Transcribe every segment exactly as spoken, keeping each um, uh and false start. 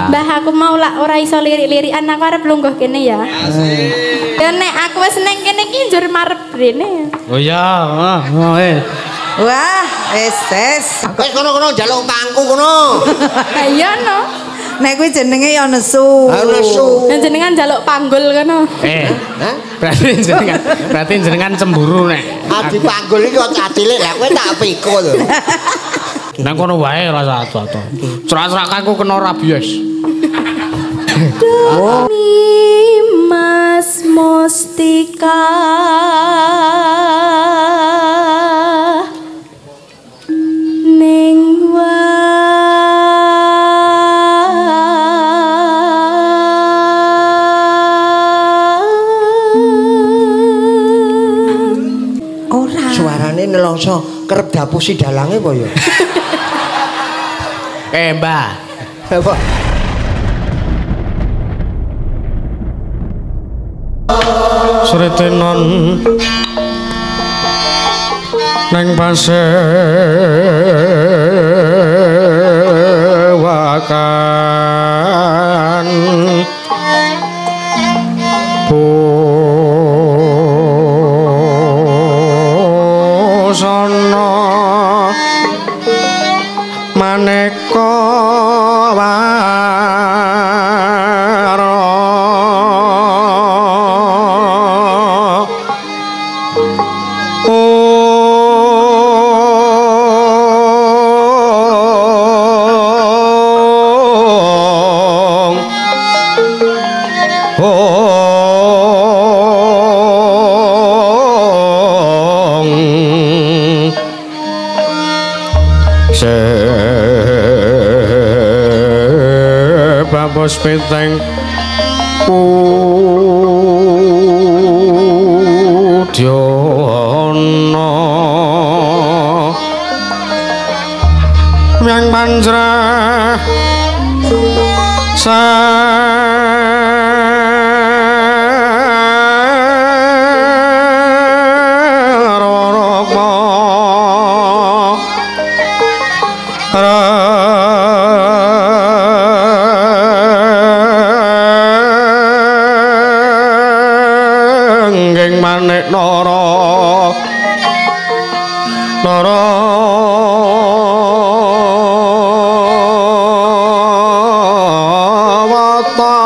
Mbah aku mau lak ora iso lirik-lirikan aku arep lungguh kene ya. Ya nek aku wis neng kene iki njur marep rene. Oh iya, oh eh. Wah, wis wis. Wis kono-kono njaluk pangku kono. Ha iya no. Nek kuwi jenenge ya nesu. Ha nesu. Nek jenengan njaluk panggul kono. Eh. Berarti jenengan berarti jenengan cemburu nek. Adi panggul iki kok cilik lah kowe tak pikul lho. Nang kono wae rasa atu-atu. Cerak-cerakku kena rabies. Oh. Mas Mustika ning ora. Suarane nelongso kerep dapusi dalange apa ya? Eh, Mbah. Apa? Sritenon neng pasewakan busana maneka Bos peteng Udyono yang panjrah manek nara nara wata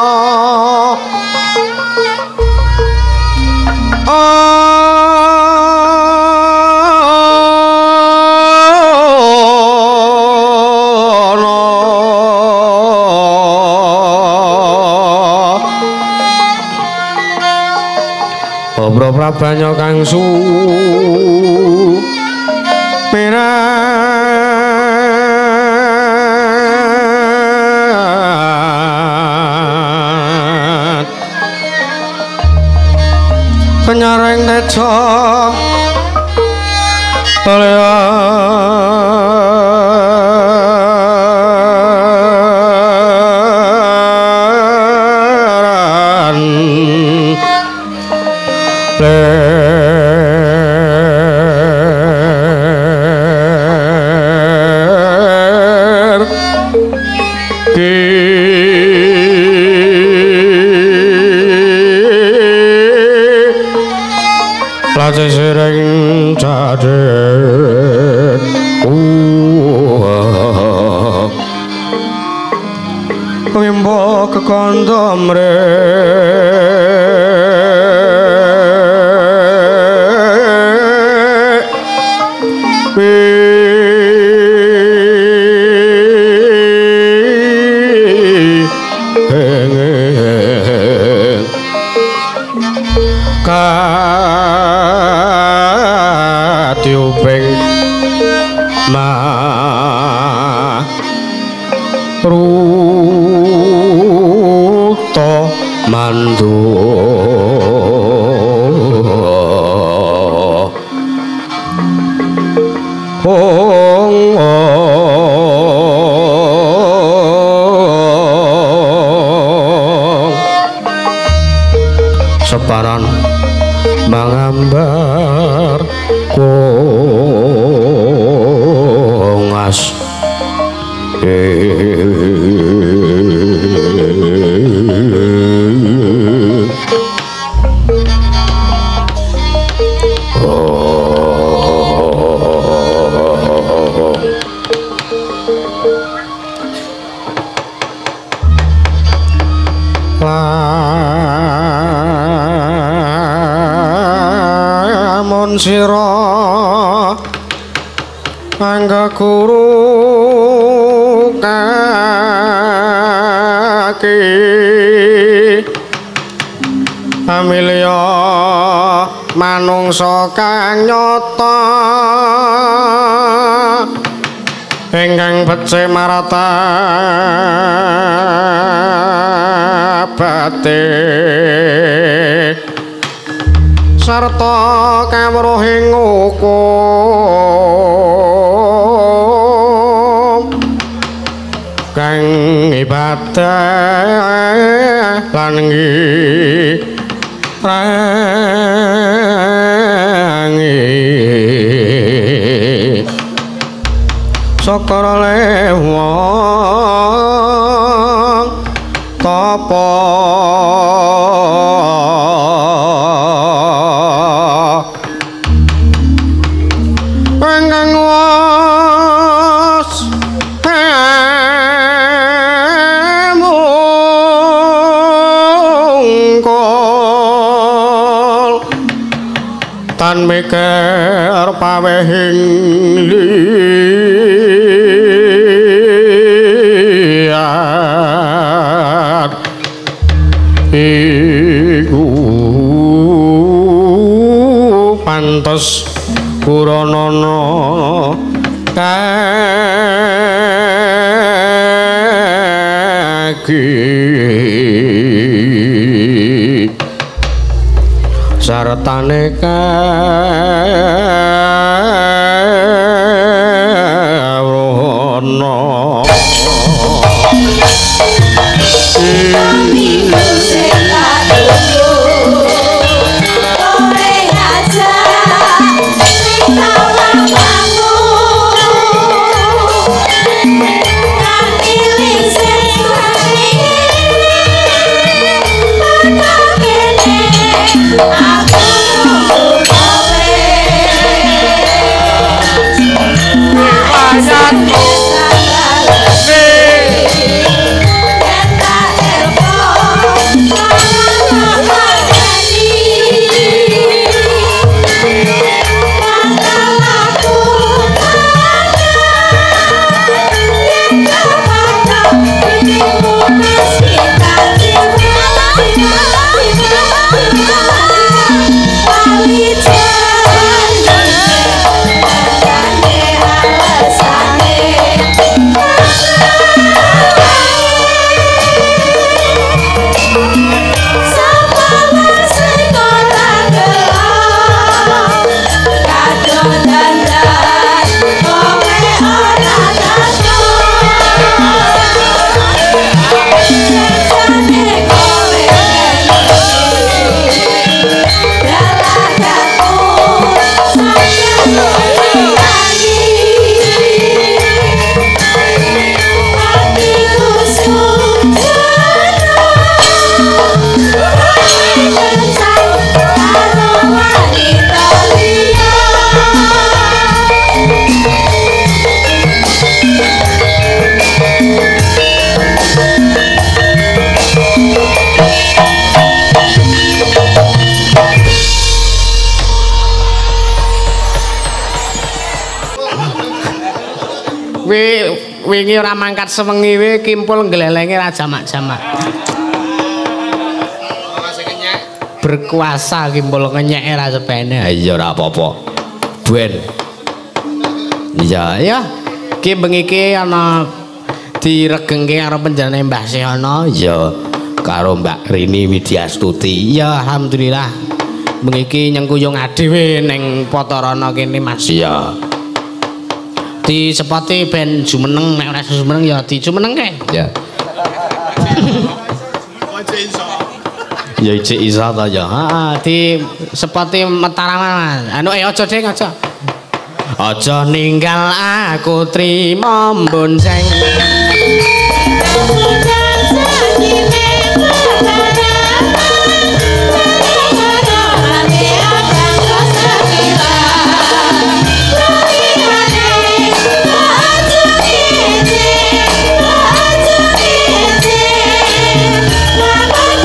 Obro prabanyo kang su mirat penyareng teco toleran ler ki lajeng sering cadet pengimbo kekondo mrek katiuping ma ruto mandu ong separan mangambar kongas eh lamun sira angga guru kaki amilya manungsa kang nyata ingkang becik marata batik sarta kawruhing hukum kang ibadah lan rangi sakara lewong tapa ingkang was mungkol tan mikir pawehing liat iku pantes Puranana kaki sartane kawruhana wingi ora mangkat sewengi we kimpul glelenge ra jamak-jamak. Berkuasa kimpul ngenyeke ra sepene. Iya ora apa-apa. Buen. Iya ya. Ki bengi iki ana diregengke karo penjenengan Mbah Sehono ya karo Mbak Rini Widyastuti. Ya alhamdulillah. Bengi iki nyengkuyung adewe ning Patarana kene Mas ya. Di sepati ben jumeneng nek ora jumeneng ya di jumenengke ya. Ya cek isa ta ya. Heeh, di sepati matarangan. Anu eh aja Ding aja. Aja ninggal aku trima bonceng. Bye.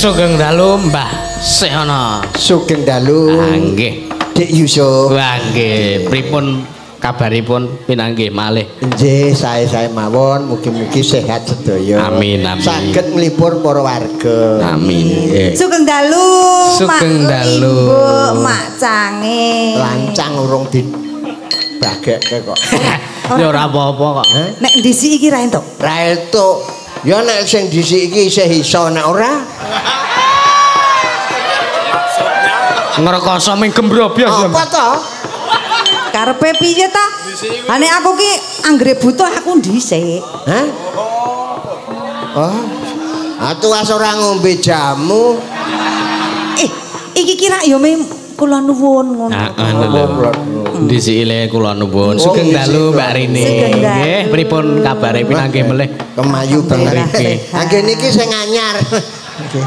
Sugeng dalu Mbah Sehono. Sugeng dalu. Ah, nggih. Dik Yusuf. Wah nggih, pripun kabaripun pinanggih malih? Nggih, sae-sae mawon, mugi-mugi sehat sedaya. Amin amin. Saged nglipur para warga. Amin. Nggih. Sugeng dalu. Sugeng Mak dalu. Ibu, Mak Cange. Lancang urung dibagekke kok. Ya ora apa-apa kok. Nek ndisi iki ra entuk. Ra entuk. Ya nek sing dhisik iki isih iso nek ora. Ngrekoso ming gembrobyos ya. Apa to? Karepe piye ta? Ha nek aku ki anggere butuh aku ndhisik. Hah? Oh. Atu as ora ngombe jamu. Eh, iki kira ya mem kula nuwun ngono. Heeh lho. Disile kula nuwun. Oh, Sugeng dalu disik. Mbak Rini. Sugeng dalu. Nggih, pripun kabare pinanggih melih? Kemayu banget. Sehat. Nggih niki sing anyar. Nggih.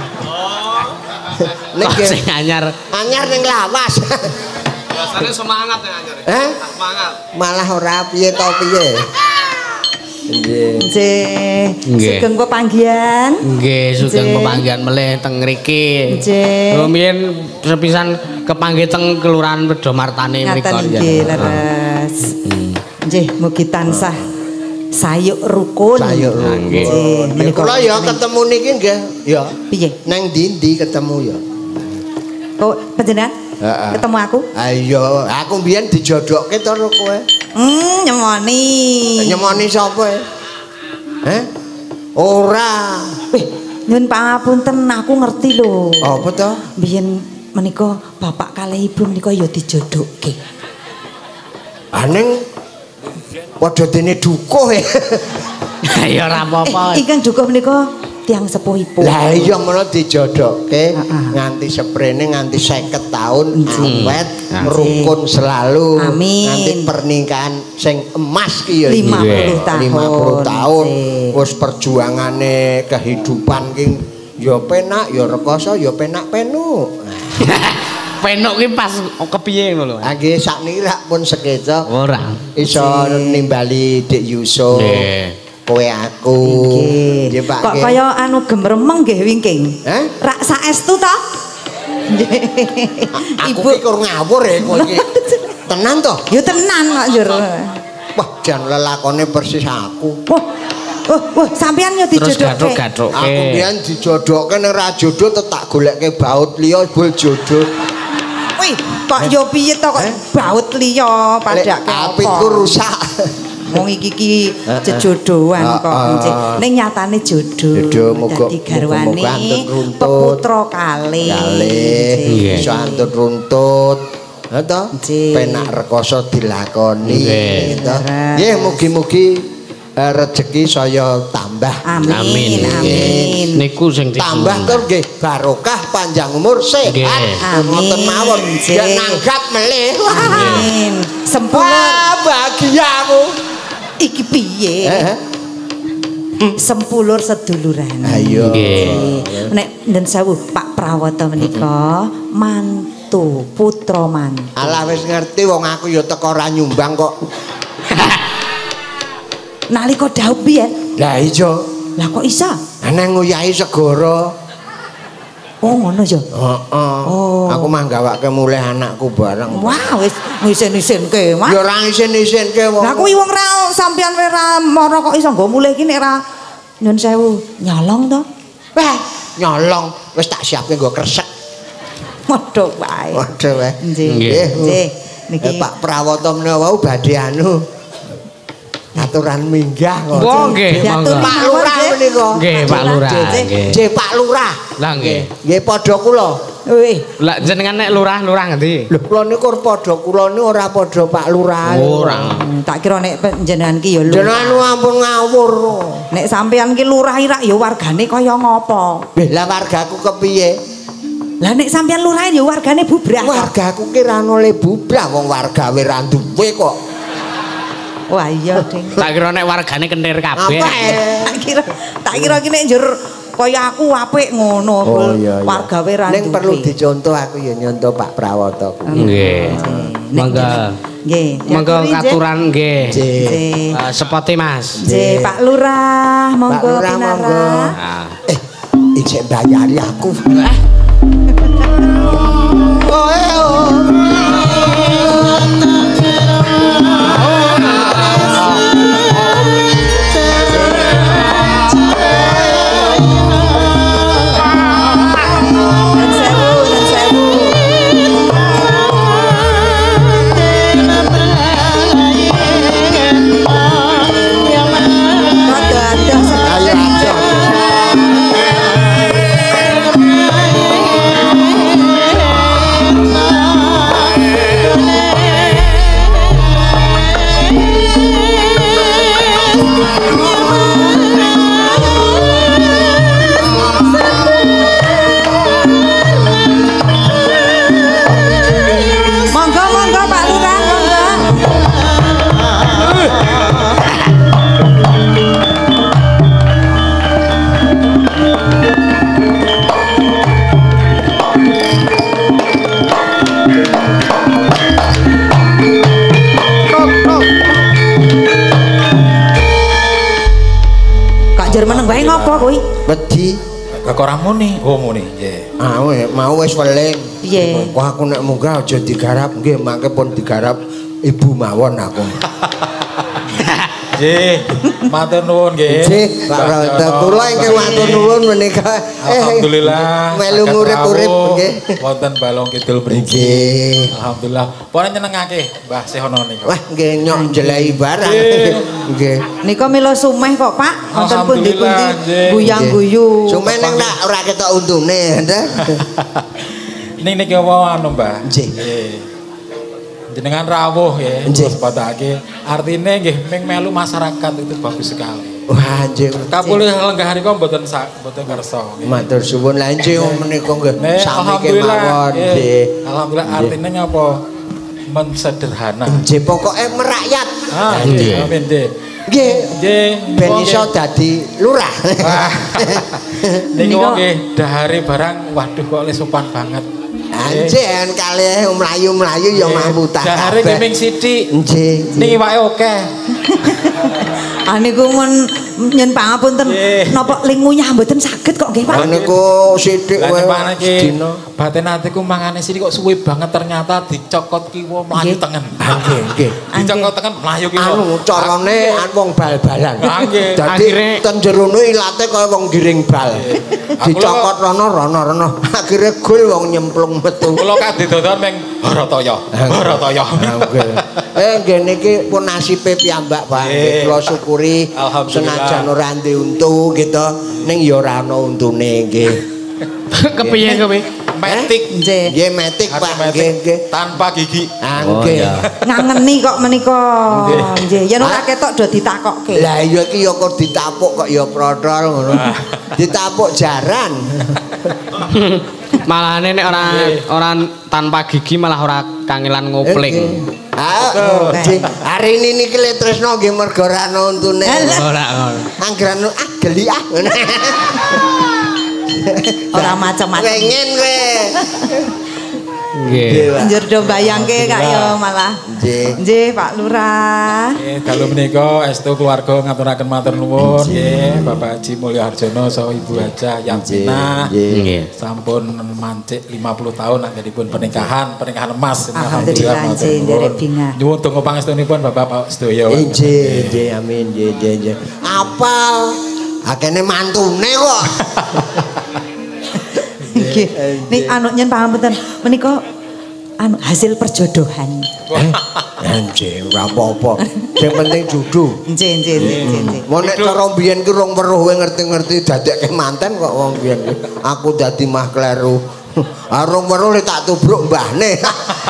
Kok sing anyar. Anyar ning lawas. Biasanya semangat ya anyar. Hah? Semangat. Malah ora piye to piye. Nggih. Nggih. Nggih. Sugeng pepanggihan. Nggih, sugeng Nggih. pepanggihan melih teng mriki. Nggih. Rumiyin sepisan kepanggih teng Kelurahan Wedomartani mriku. Ngaten nggih, leres. Hmm. Nggih, mugi tansah sayuk rukun. Sayuk Nah, rukun. nggih. Nggih, menika Kula ya ketemu niki nggih, ya. piye? Nang ndi-ndi ketemu ya. Kok panjenengan Heeh. ketemu aku? Ayo, aku mbiyen dijodokke to karo kowe. Hmm, nyemoni. Nyemoni sapa? e? Heh? Ora. Wih, nyun pangapunten aku ngerti lho. Apa to? Biyen menika bapak kalih ibu menika ya dijodokke. Aneng padha dene dukuh e. Ya ora apa-apa. Eh, ingkang dukuh menika tiyang sepuhipun. Lah iya menawa dijodokke Heeh. nganti seprene nganti seket taun Nggih. awet Nggih. rukun selalu Amin. nganti pernikahan sing emas ki ya lima puluh Nggih. tahun. lima puluh tahun Nggih. wis perjuangane kehidupan ki ya penak ya rekoso ya penak penu. Penuk ki pas kepiye ngono lho. Ah nggih sakniki rak pun sekeca Ora. iso nimbali Dik Yusuf. Nggih. Kowe aku. Nggih. Nggih, Pak. Kok nggih. kaya anu gemremeng nggih wingking. Hah? Rak saestu to? Aku Ibu ki kur ngawur ya kowe iki. Tenan to? ya tenan kok njur. Wah, jan lelakone persis aku. Wah. Wah, wah, sampean yo Terus dijodokke. gathuk-gathukke. Aku mbiyen dijodokke nek ra jodoh tetap golekke baut liya bul jodoh. Wih, kok yo piye to kok Eh? baut liya padake apitku rusak. Wong iki ki jejodohan Heeh. kok encik. Ning nyatane jodoh. Jodoh, muga- Dadi garwane muga-muga antut runtut. peputra kalih. Kalih Nggih. iso antut runtut. Ha to? Nggih. Penak rekoso dilakoni. Nggih. to. Nggih mugi-mugi eh, rezeki saya tambah. Amin. Amin. Amin. Niku sing Tambah tur nggih barokah panjang umur sehat. Nggih. Ngoten Amin. mawon. Nggih. Ya nanggap melih. Amin. Sempulur Wah, bahagiaku. iki piye? Eh, Sempulur seduluran. Ayo. Nggih. Nek den sewu Pak Prawata menika mantu putra mantu. Alah wis ngerti wong aku ya teko ora nyumbang kok. Nalika dawuh biyen, Lah iya, lah kok iso? ana nguyahi segara. Oh ngono ya. Heeh. Oh. Aku mah gawake mulih anakku bareng. Wah, wis ngisin-isinke, Mas. Ya ora isin-isinke wong. Lah kuwi wong ra sampean ora mara kok iso nggo mulih iki nek ra nyun sewu nyolong to. Wah, nyolong wis tak siapke nggo kresek. Waduh wae. Waduh weh. Nggih. Nggih. Nggih. Niki Eh, Pak Prawata menawa wau badhe anu aturan minggah kok. Wah, nggih, Diatur monggo. Pak Lurah menika. Nggih, Pak Lurah. Nggih. J Pak Lurah. Lah nggih. Nggih padha kula. Wih, Lah jenengan nek lurah lurah ngendi? Lho kula niku padha kula niku ora padha Pak Lurah. Ora. hmm, tak kira nek panjenengan ki ya lho. Jenengan ampun ngawur. Nek sampean ki lurah irak ya wargane kaya ngopo? Weh, lah wargaku kepiye? Lah nek sampean lurah ya wargane bubrah. Wargaku ki ra oleh bubrah wong warga we ra duwe kok. Wah iya, Ding. Tak kira nek wargane kentir kabeh. Apa eh? Tak kira tak kira ki nek njur kaya aku apik ngono. Oh iya iya. Warga we ra Ning duwe. perlu dicontoh aku ya nyontoh Pak Prawata kuwi. Nggih. Nek Monggo. Nggih. Monggo diaturi, Nggih. katuran nggih. Nggih. Nggih. Eh, Sepote Mas. Nggih, Pak Lurah, monggo Lurah, monggo. pinara. Ah. Eh, isih bayari aku. Oh, eh, oh. Meneng bae ngopo kuwi? Wedi. Kok ora muni? Oh muni, nggih. Ah mau wis weling. Piye? Kok aku nek munggah aja digarap, nggih mangke pun digarap ibu mawon aku. Nggih, matur nuwun nggih. Nggih, Pak Rada kula ingkang matur nuwun menika. Alhamdulillah. Melu ngurip-urip nggih. Wonten Balong Kidul mriki. Alhamdulillah. Pone nyenengake Mbah Sehono niku. Wah, nggih nyok njelahi barang. Nggih. Nika mila sumeh kok, Pak. Wonten pundi-pundi guyang-guyu. Sumeh ning nak ora ketok untune, nggih. Ning niki apa anu, Mbah? Nggih. Jenengan rawuh ya, terus patake. Artine nggih ming melu masyarakat itu bagus sekali. Wah, nggih. Kapulih lenggah niku mboten mboten kersa. Matur suwun lan nggih menika nggih sami alhamdulillah. kemawon nggih. Alhamdulillah artine ngapa? Mensederhana. Nggih pokoke merakyat. Ah, nggih. Amin nggih. Nggih. Nggih. Ben iso dadi lurah. Niku nggih dahare barang waduh kok le sopan banget. Anjen kalih mlayu-mlayu ya mamutah. Dahare nggih ming sithik. Nggih. Niki iwake akeh. Ah niku mun nyen pangapunten napa ling nguyah mboten saged kok nggih Pak. Niku sithik wae. Lah dina batin atiku mangane sithik kok suwe banget ternyata dicokot kiwa mlayu tengen. Nggih, nggih. Dicokot tengen mlayu kiwa. Anu carane wong bal-balan. Nggih. Dadi ten jerone ilate kaya wong giring bal. Dicokot rono rono rono. Akhire gol wong nyemplung metu. Kula kadhe dodon ming Harataya. Harataya. Nggih. Eh nggih niki pun nasibe piyambak Pak. Kula syukuri senajan ora ndek untu gitu ning ya ora ana untune nggih. Kepiye kowe? Metik. Nggih. Nggih metik Pak nggih nggih. Tanpa gigi. Ah nggih. Ngangeni kok menika. Nggih, yen ora ketok do ditakokke. Lah iya iki ya kok ditapuk kok ya protol ngono. Ditapuk jaran. Malahane nek ora ora tanpa gigi malah ora kangelan ngopling. Ah, hari ini niki le tresno nggih mergo ora ana untune. Ora ngono. Anggeran ah geli ah. Ora macam-macam. Pengen kowe. Nggih. Njur do bayangke kak yo malah. Nggih. Nggih Pak Lurah. Nggih, dalu menika estu keluarga ngaturaken matur nuwun nggih Bapak Haji Mulya Harjono saha Ibu Hajah Yamina. Nggih. Sampun mancik lima puluh tahun anggenipun pernikahan, pernikahan emas. Alhamdulillah nggih nderek bingah. Nyuwun donga pangestunipun Bapak sedaya. Nggih, nggih amin nggih nggih. Apal akene mantune kok. Nggih. Nik anu nyen pangapunten menika anu hasil perjodohan. Anjir ora apa-apa. Sing penting judu. Nggih nggih nggih. Mau nek cara mbiyen ki rong weruh kowe ngerti-ngerti dadekke manten kok wong mbiyen ki. Aku dadi mah kleru. Ah rong weruh le tak tubruk mbahne.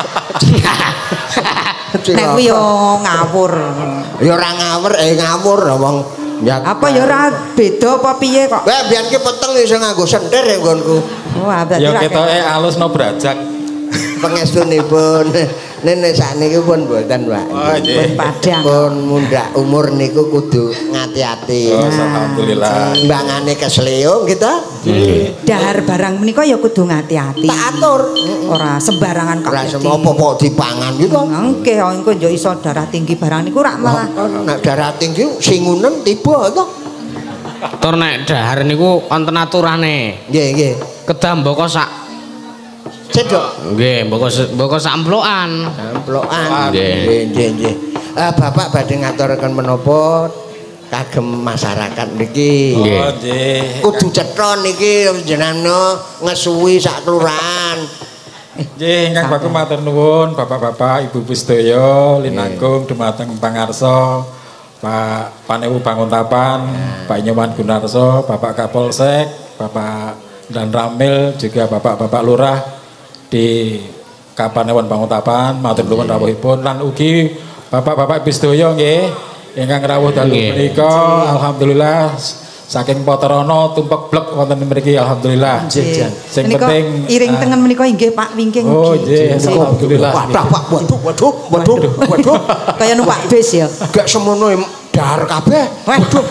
Nek kuwi yo ngawur. Ya ora ngawur eh ngawur wong. Apa ya ora beda apa piye kok? Wah biyen ki peteng iso nganggo sentir ya nggonku. Wah berarti Ya ra ketoke alus no brajak. Pangestunipun nene sakniki pun mboten, Pak. Oh, pun padang. Pun mundak umur niku kudu ngati-ati. Oh, alhamdulillah. Mbangane kesleo gitu. Dahar barang menika ya kudu ngati-ati. Tak atur. Ora sembarangan kok. Ora semopo kok dipangan gitu. Nggih, engko yo iso darah tinggi barang niku rak malah. Nek darah tinggi singunen tiba to. Tur nek dahar niku wonten aturane. Nggih, nggih. Kedah mboko sak Cedok. Nggih, mboko mboko sak amplokan. Amplokan. Nggih. Nggih, nggih, nggih. Eh Bapak badhe ngaturaken menapa kagem masyarakat niki. Nggih. Oh, nggih. Kudu cetha niki jenengan ngesuwi sak kelurahan. Nggih, ingkang bagus matur nuwun Bapak-bapak, Ibu-ibu sedaya linangkung dumateng pangarsa Pak Panewu Banguntapan, Pak Nyoman Gunarso, Bapak Kapolsek, Bapak Dan Ramil, juga Bapak-bapak Lurah di Kapanewon Banguntapan, matur nuwun rawuhipun lan ugi Bapak-bapak Ibu sedaya nggih ingkang rawuh dalu menika alhamdulillah saking Potorono tumpek blek wonten mriki alhamdulillah. Nggih. Sing Menika penting iring tengen menika inggih Pak Wingking. Oh nggih, alhamdulillah. Wadah Pak, waduh, waduh, waduh, waduh. Kaya numpak bis ya. Gak semono dahar kabeh. Waduh.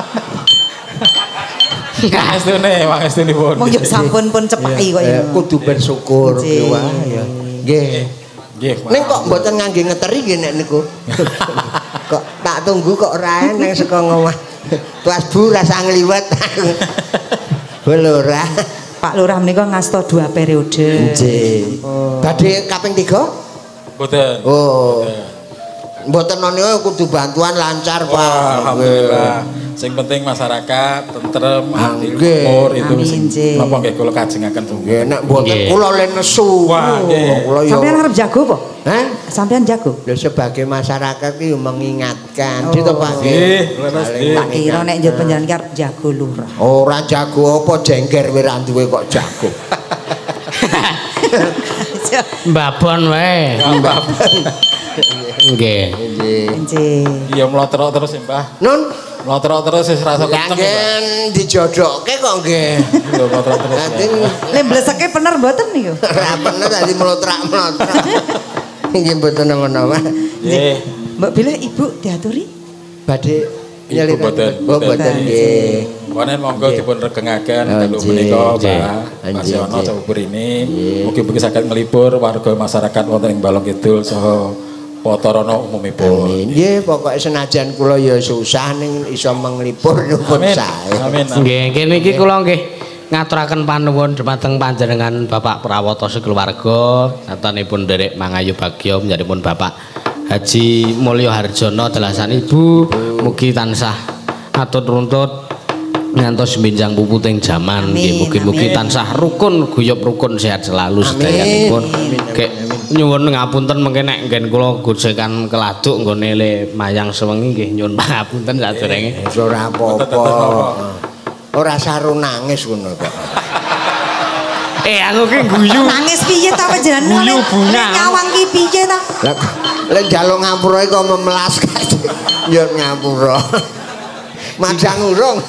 Mangestune, mangestunipun. Wong yo sampun pun cepaki kok ya. Kudu bersyukur Nggih. kuwi wae ya. Nggih. Nggih. Ning kok mboten ngangge ngeteri nggih nek niku. Kok tak tunggu kok ora nang saka ngomah. Tuas Bu rasa ngliwet. Bu Lurah. Pak Lurah menika ngasta dua periode. Nggih. Badhe kaping tiga? Mboten. Oh. Mboten niku kudu bantuan lancar, Pak. Wah, alhamdulillah. Sing penting masyarakat tentrem, hati Nggih. lumur itu Amin, sing nggih. napa nggih kula kajengaken Nggih, sungguh. nek mboten Nggih. kula le nesu. Wah, nggih. Kula yo. Sampeyan arep jago apa? Hah? Sampeyan jago? Lho sebagai masyarakat iki yo mengingatkan, Oh. gitu Pak. Nggih, leres nggih. Tak kira nek njuk panjenengan ki arep jago Lurah. Ora jago apa jengger kowe ra duwe kok jago. Mbabon wae. Nggih. Nggih. Nggih. Iya mlotrok terus ya, Mbah. Nun, Mlotrok terus wis rasa kenceng. Mbah. yakin dijodokke kok nggih. Iya mlotrok terus. Nanti ya. Le bleseke bener mboten niku? ora bener tadi melotrak-melotrak. Nggih mboten napa-napa. Nggih. Mbak Bila ibu diaturi? Badhe Ibu nyeliraken. boten. Oh boten nggih. Konen monggo dipun regengaken Oh, dalu nggih, menika, nggih. Mbah. Nggih, Pasiono nggih. Cawubur ini. Mugi-mugi saged nglipur warga masyarakat wonten ing Balong Kidul saha Potorono umumipun. Amin. Nggih, pokoke senajan kula ya susah ning iso menglipur nyuwun Amin. sae. Amin. Nggih, kene iki kula nggih ngaturaken panuwun dhumateng panjenengan Bapak Prawata sekeluarga, satanipun nderek mangayu bagya menjadipun Bapak Haji Mulyo Harjono dalasan Ibu, mugi tansah atut runtut ngantos benjang puputing jaman. Nggih, mugi-mugi amin. tansah rukun guyub rukun sehat selalu sedayanipun. Kek nyuwun ngapunten mengke nek nggen kula gojekan keladuk nggone le mayang sewengi nggih nyuwun pangapunten sadurunge. Ora apa-apa. Ora saru nangis ngono kok. Eh aku ki guyu. Nangis piye ta panjenengan? Guyu bunga. Nek Nyawang ki piye ta? Lah lek njaluk ngapura kok memelas kae. Ya ngapura. Madang urung.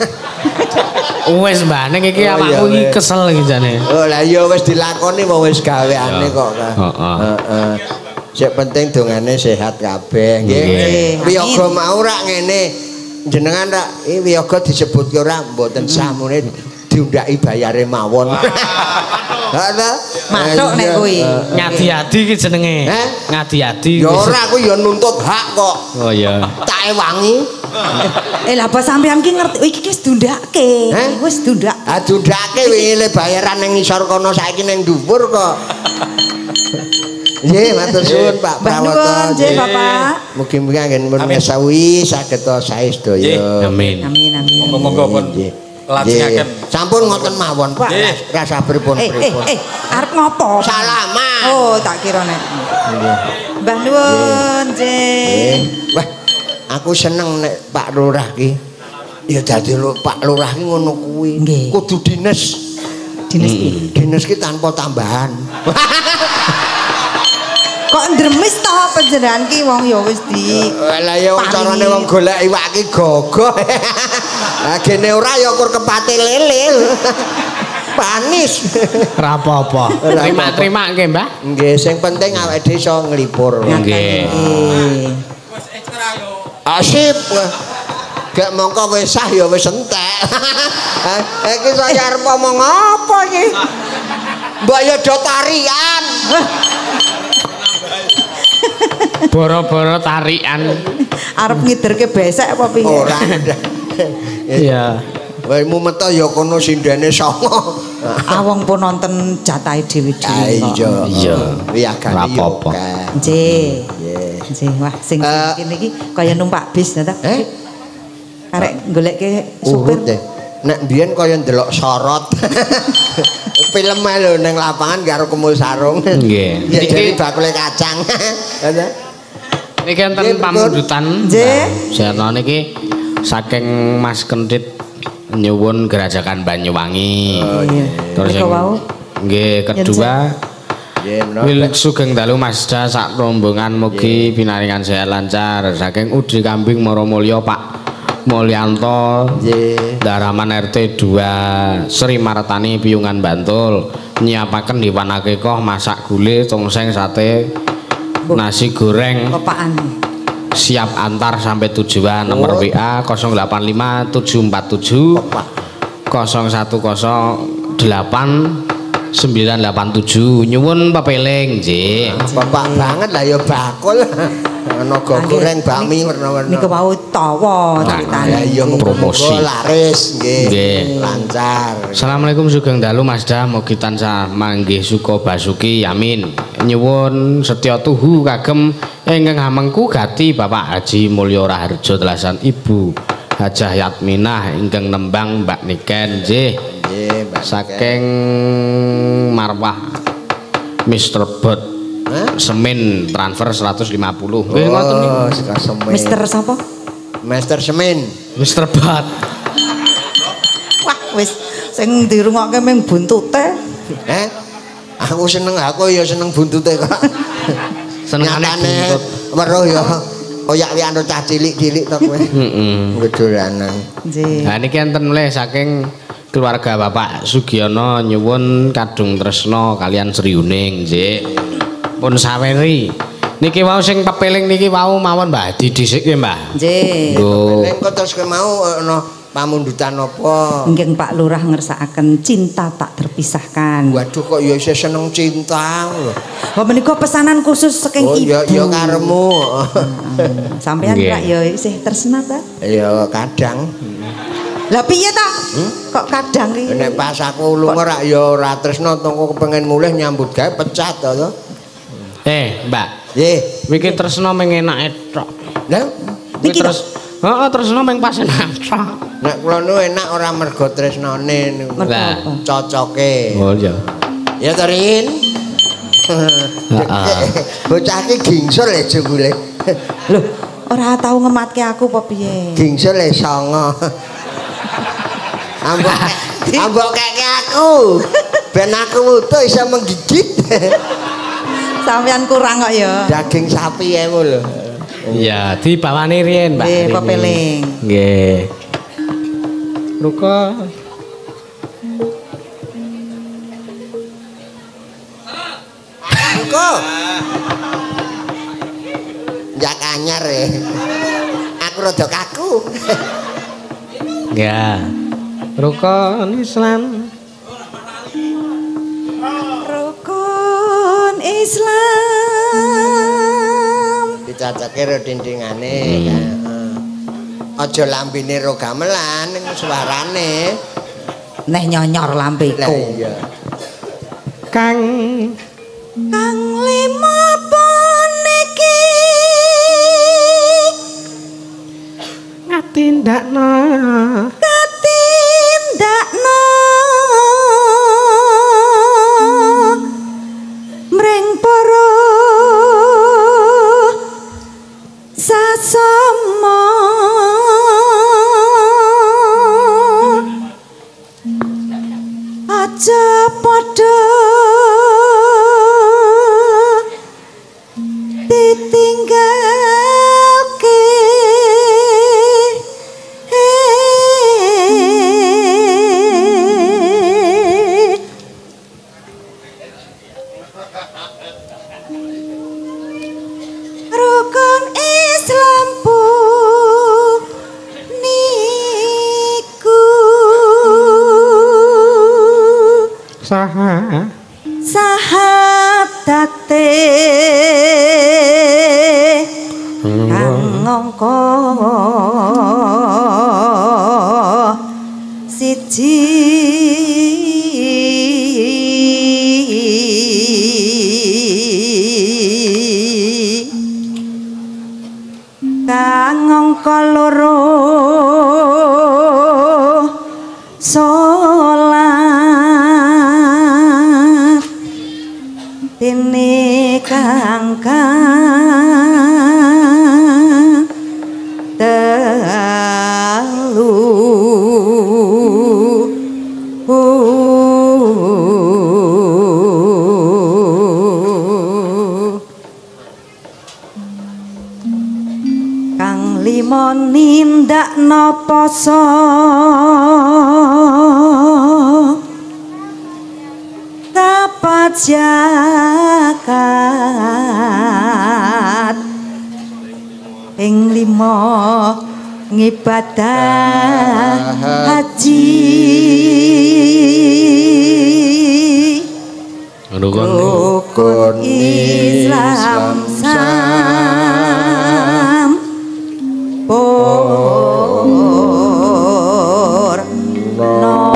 Wes Mbah ning iki Oh, awakmu iya, iki wes. kesel iki jane. Oh lah ya wis dilakoni apa wis gaweane Ya. kok. Kak. Heeh. Heeh. Sik penting dongane sehat kabeh nggih. Nggih. Wiyaga mau rak ngene. Jenengan rak iki wiyaga disebutke ora mboten sah mune diundaki bayare mawon. Heeh ta? Matuk nek kuwi. Ngadi-adi iki jenenge. Heh? Ngadi-adi. Ya ora aku ya nuntut hak kok. Oh iya. Tak ewangi. Eh lah apa sampean ki ngerti? Oh, iki wis dundake. Heh? Wis dundak. Adundake wingi le bayaran ning ngisor kono saiki ning dhuwur kok. Nggih, matur suwun Pak Mbah nuwun, Prawata. nggih, Bapak. Mugi-mugi anggen mun mesawi saged sae sedaya. Amin. Amin amin. Monggo-monggo pun Nggih. lajengaken. Nggih. Sampun ngoten mawon Pak. Nggih. Rasa pripun Eh eh pripun. eh arep ngopo? Salaman. Oh, tak kira nek. Mbah nuwun, nggih. Nggih. Wah, aku seneng nek Pak Lurah ki. Ya dadi lho Pak Lurah ki ngono kuwi. Nggih. Kudu dinas. Dinas piye? Dinas ki tanpa tambahan. Kok ndremis to panjenengan ki wong ya wis di Lah ya wong paringi. carane wong golek iwak ki gogoh. Lah gene ora ya kur kepate lele. Panis. Ora apa-apa. Ora Terima-terima nggih, Mbah. Nggih, sing penting awake dhewe iso nglipur. Nggih. Nggih. Asip. Gak mongko wis sah ya wis entek. Eh iki saya arep ngomong apa iki? Mbok ya do tarian. Boro-boro tarikan. Arep ngiderke besek apa piye? Ora. Iya. Wae mumet ya kono sindene songo. Awong pun nonton jatahe dhewe-dhewe. Iya. Iya. Wiyagane yo. Nggih. Nggih. Wah, sing kene iki kaya numpak bis ta. Eh? Karek goleke supir. Nek mbiyen kaya ndelok sorot. Film ae lho ning lapangan karo Kemul Sarung. Nggih. Ya jadi bakule kacang. Niki enten pamundutan. Nggih. Sarana niki saking Mas Kendit nyuwun Gerajakan Banyuwangi. Oh iya. Terus Niku wau. Nggih, kedua Wil sugeng dalu Masda sak rombongan mugi pinaringan sehat lancar saking Udi Kambing Maromulya Pak Mulyanto Daraman R T dua Sri Martani Piyungan Bantul nyiapaken Dewan Akikoh masak gule tongseng sate nasi goreng Kopaan. Siap antar sampai tujuan nomor W A nol delapan lima tujuh empat tujuh nol satu nol delapan sembilan delapan tujuh nyuwun pepeling nggih. Bapak banget lah ya bakul. Ana goreng bakmi warna-warna. Niku wau tawa ceritane. Ya iya promosi laris nggih. Nggih. Lancar. Assalamualaikum sugeng dalu Masda mugi tansah manggih suka basuki amin. Nyuwun setya tuhu kagem ingkang hamengku gati Bapak Haji Mulyo Raharjo telasan Ibu Hajah Yatminah ingkang nembang Mbak Niken nggih. Nggih, Mbak. Saking Marwah Mister Bot Semin transfer seratus lima puluh. Nggih ngoten niku. Semin. Mister sapa? Mister Semin. Mister Bot. Wah, wis sing dirungokke mung buntute. Eh? Aku seneng aku ya seneng buntute kok. Senengane buntut. Weruh ya koyak wianto cah cilik-cilik to kowe. Heeh. Gedolanan. Nggih. Nah niki enten mulih saking keluarga Bapak Sugiono nyuwun kadung tresna kalian Sriuning nggih. Pun saweri. Niki wau sing pepeling niki wau mawon Mbah didhisik nggih Mbah. Nggih. Lho. Ning kok terus mau ana pamundutan apa? Inggih Pak Lurah ngersakaken cinta tak terpisahkan. Waduh kok ya isih seneng cinta lho. Oh menika pesanan khusus saking Oh ibu. ya ya karemu. Sampeyan Nggih. Pak ya isih tresna ta? Ya kadang. Lah piye ta? Kok kadang iki? Nek pas aku lunga rak ya ora tresno tongko kepengin mulih nyambut gawe pecat to. Eh, Mbak. Nggih. Wiki tresna meng enake tok. Lah Wiki terus heeh tresna meng pas enak tok. nek kula nu enak ora mergo tresnane niku. Mergo Lah. apa? Cocoke. Oh iya. Ya Tarin. Heeh. Bocah iki gingsul ya jebule. Loh, ora tau ngematke aku apa piye? Gingsul ya songo. Ambok ambok keke aku. Ben aku wutuh iso menggigit. Sampeyan kurang kok ya. Daging sapi emu lho. Iya, dibawani riyen, Mbak. Nggih, Rini. pepeling. Nggih. Ruko. Kok. Jak anyar ya. Aku rada kaku. Ya. Rukun Islam. Rukun Islam. Dicacake ro dindingane kan. Aja lambene ro gamelan ning suarane. Neh nyonyor Lah lambeku. iya. Kang Kang lima puniki ngatindakna katindakna mring para sasama aja padha ditinggalke rukun Islam niku saha sahabate kang ngangka angka loro salat dene kangkang telu kang limo nindakno poso tapat zakat ping limo ngibadah haji rukun Islam sam por no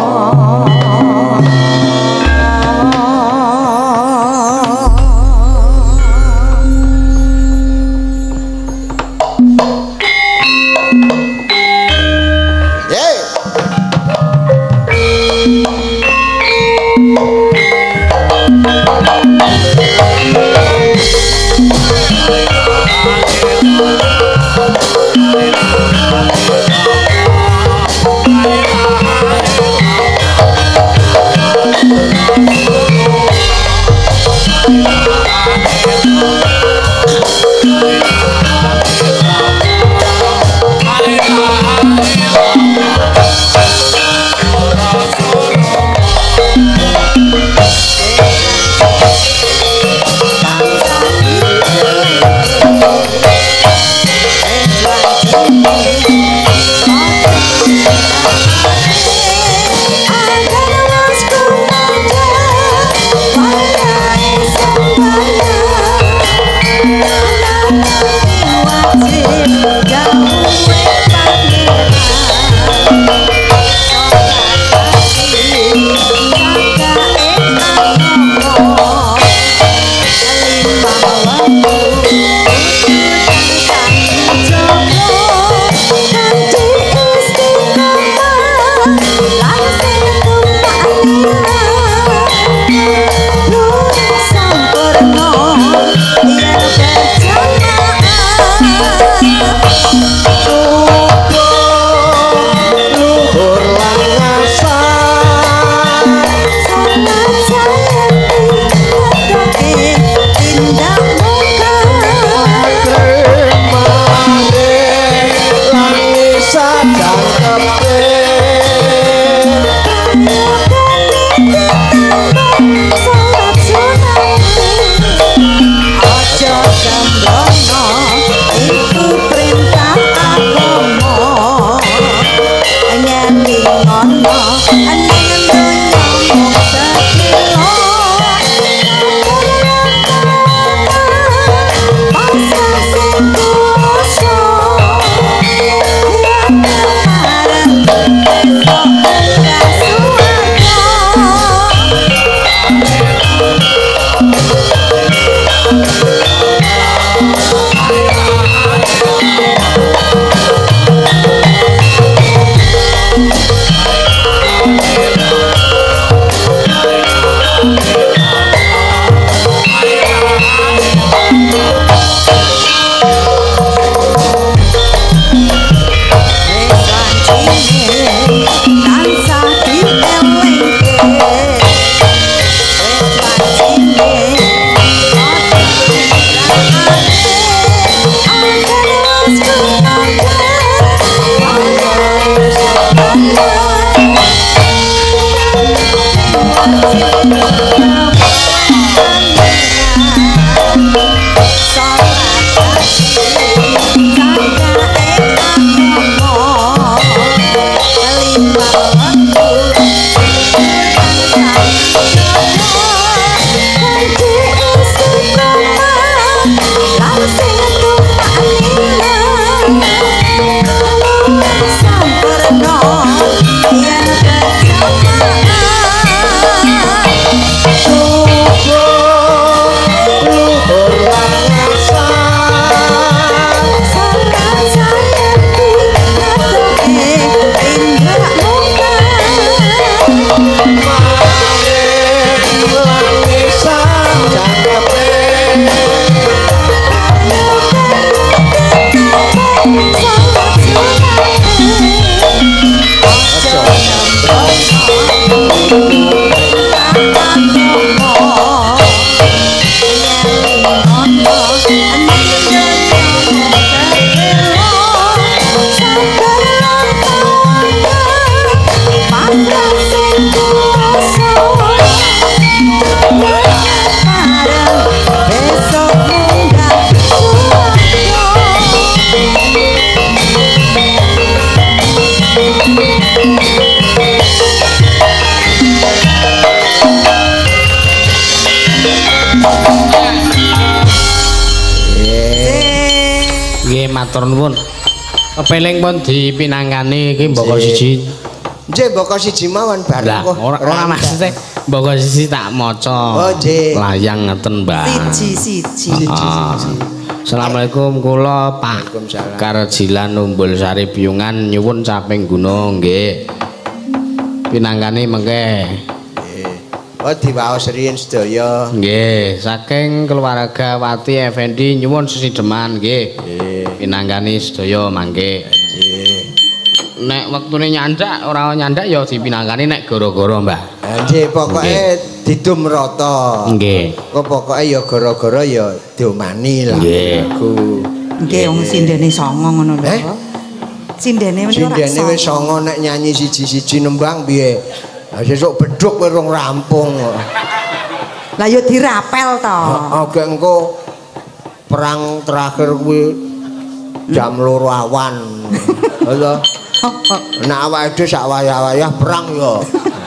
Bye. Matur nuwun. Kepeling pun dipinangkani iki mboko siji. Nggih, mboko siji mawon bareng kok. Ora ora maksude mboko siji tak maca. Oh, nggih. Layang ngeten, Mbak. Siji-siji. Assalamualaikum, kula Pak Karjilan Umbul Sari Piyungan nyuwun caping gunung nggih. Pinangkani mengke. Oh, diwaos riyin sedaya. Nggih, saking keluarga Wati Effendi nyuwun sesideman nggih. Nggih. Pinanggani sedaya mangke. Nggih. Nek wektune nyandak ora nyandak ya dipinanggani nek gara-gara, Mbah. Nggih, pokoke didum rata. Nggih. Kok pokoke ya gara-gara ya diomani lah. Nggih. Nggih, wong sindene songo ngono lho. Sindene wis ora. Sindene wis songo nek nyanyi siji-siji nembang piye? Lah sesuk bedhuk kowe rong rampung. Lah ya dirapel to. Oke engko perang terakhir kuwi jam loro awan. Lho. Nek awake dhewe sak wayah-wayah perang ya.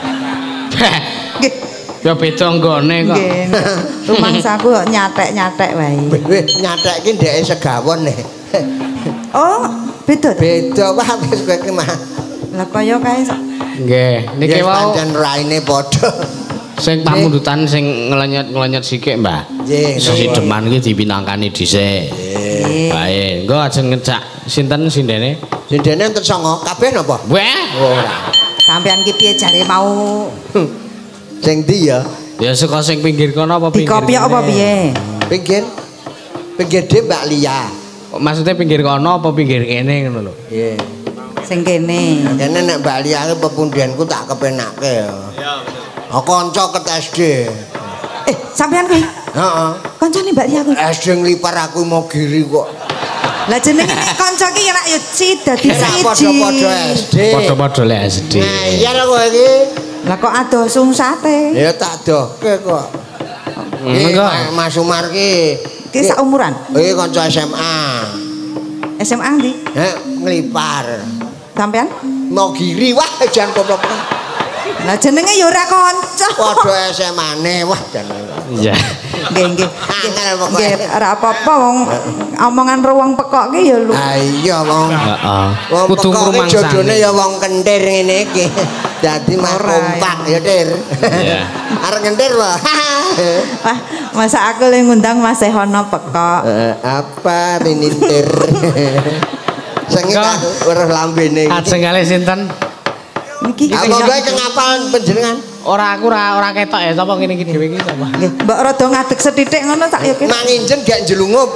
Nggih. Ya beda nggone kok. Nggih. Rumangsaku kok nyatek-nyatek wae. Wis nyatek ki ndeke segawon nih. Oh, beda. Beda wae wis kowe ki mah. Lah kaya kae nggih, niki wau pancen raine padha. Sing pamundutan sing nglenyet-nglenyet sikik, Mbah. Nggih. Sesideman iki dipinangkani dhisik. Nggih. Bae, engko ajeng ngejak sinten sindene? Sindene enten songo kabeh napa? Wah, ora. Sampeyan ki piye jare mau Sing ndi ya? Ya saka sing pinggir kono apa pinggir? Dikopi apa piye? Pinggir. Pinggir dhe Mbak Lia. Maksudnya pinggir kono apa pinggir kene ngono lho. Nggih. Sing kene. Kene nek Mbak Lia ki pepundianku tak kepenake ya. Iya, betul. Oh, kanca ket S D. Eh, sampean kuwi? Heeh. Kancane Mbak Lia kuwi. S D nglipar aku mau giri kok. Lah jenenge kanca ki ora ya ci dadi siji. Padha-padha S D. Padha-padha lek S D. Nah, iya lho kowe iki. Lah kok ado sungsate? Ya tak doke kok. Enggak. Mas Umar ki. Ki sak umuran. Iki kanca S M A. S M A ndi? Heh, nglipar. Sampean? Mau giri wah jan poplok. Lah jenenge ya ora kanca. Padha S M A-ne wah jan. Iya. Nggih, nggih. Angel pokoke. Nggih, ora apa-apa wong omongan ruwong pekok ki ya lu. Ha iya wong. Heeh. Wong Kudu pekok iki ngrumangsani. jodone ya wong kentir ngene iki. Dadi mah kompak ya, Dir. Iya. Arep ngentir wae. Wah, masa aku le ngundang Mas Sehono pekok. Eh, apa minintir. Sing tak weruh lambene iki. Ajeng kalih sinten? Niki Apa kowe kengapal panjenengan? Ora aku ora ora ketok ya sapa kene iki dhewe iki sapa? nggih, mbok rada ngadeg sethithik ngono tak ya. Manginjen gak jelungup.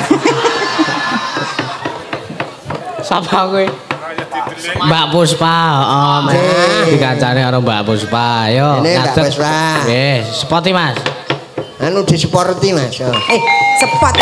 Sapa kowe? Mbak Puspa, heeh. Oh, dikancane karo Mbak Puspa. Ayo. Ini Mbak Puspa. Nggih, sepoti Mas. Anu disporti Mas. Eh, sepot.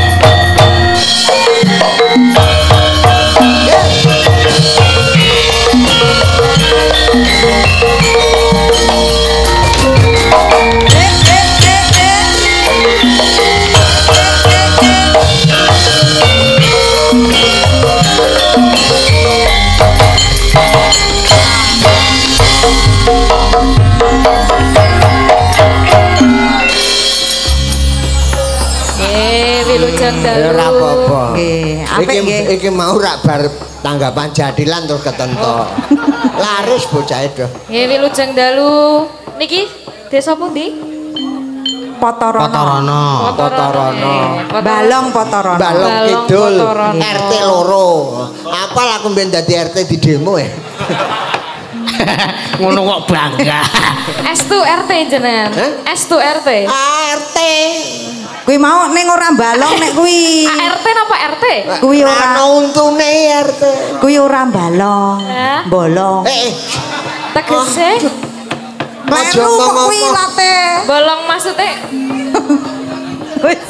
Ya ora apa-apa. Nggih, apik nggih. Iki iki mau rak bar tanggapan jadilan terus ketentok. Laris bocah itu. Nggih, wilujeng dalu. Niki desa pundi? Potorono. Potorono. Potorono. Balong Potorono. Balong Balong Kidul. Potorono. R T loro. Apal aku mben dadi R T di demo ya. Ngono kok bangga. S dua R T jenengan. Hah? S dua R T. R T. Kuwi mau ning ora balong nek kuwi. A R T napa R T? Kuwi ora ana untune R T. Kuwi ora balong. Hah? Bolong. Eh, Tegese Kleru kok kuwi late. bolong maksudnya Wis.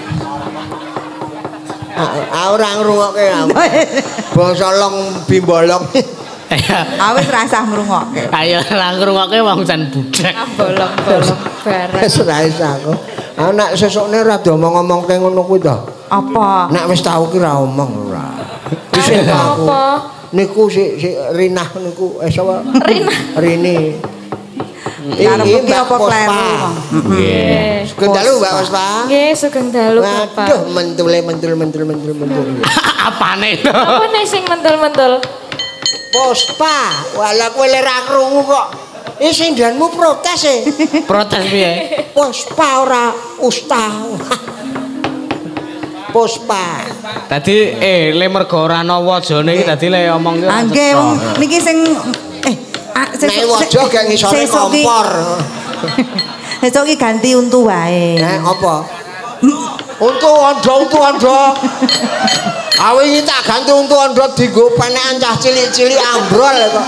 ah ora ngrungokke. Bangsa long bimbolong. Awis rasah ngrungokke. Ayo ra ngrungokke wong jan budhek. bolong-bolong bareng. Wis ra iso aku. Anak sesukne ora diomong-omongke ngono kuwi to. Apa? Nek wis tau ki ra omong ora. Wis aku. Apa? Niku si si Rinah niku eh sapa? Rinah. Rini. Karep ki apa kleru? Nggih. Sugeng dalu Mbak Puspa. Nggih, sugeng dalu Bapak. Waduh, mentule mentul mentul mentul mentul. Apane? Apa nih sing mentul-mentul? Puspa, wala kowe le ra krungu kok. Iki sindanmu protes e. Protes piye? Puspa ora usta. Puspa. Dadi eh le mergo ora ana wajane iki dadi le omong ki. Ah nggih wong niki sing eh ah, Nek waja gak ngisore kompor. Sesuk iki ganti untu wae. Eh apa? Untu ondo untu ondo. Awe iki tak ganti untu ondo dienggo penekan cah cilik-cilik ambrol kok.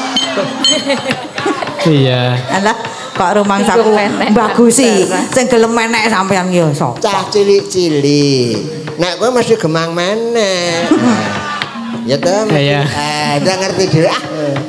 Iya. Alah kok rumangsaku bagusi sing gelem menek sampean ki ya sapa? Cah cilik-cilik. Nek kowe mesti gemang meneh. Ya ta? Iya. Eh, ndak ngerti dhewe ah.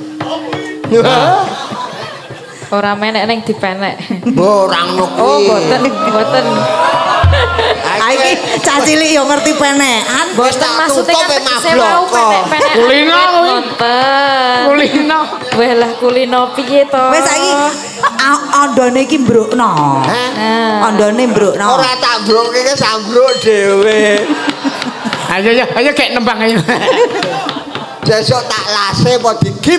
Ora menek ning dipenek. Mbok ora ngono kuwi. Oh, boten, boten. Ah iki cah cilik yo ngerti penekan. Wis tak Maksudnya tutup e kan saya mau mablok. penek-penek. Kulino kuwi. Nonton. Kulino. Wah lah kulino piye to? Wis saiki andane iki mbrukno. Hah? Nah. Andane mbrukno. Ora tak mbroke ki sambruk dhewe. Ayo ayo ayo kek nembang ayo. Sesuk tak lase apa digip.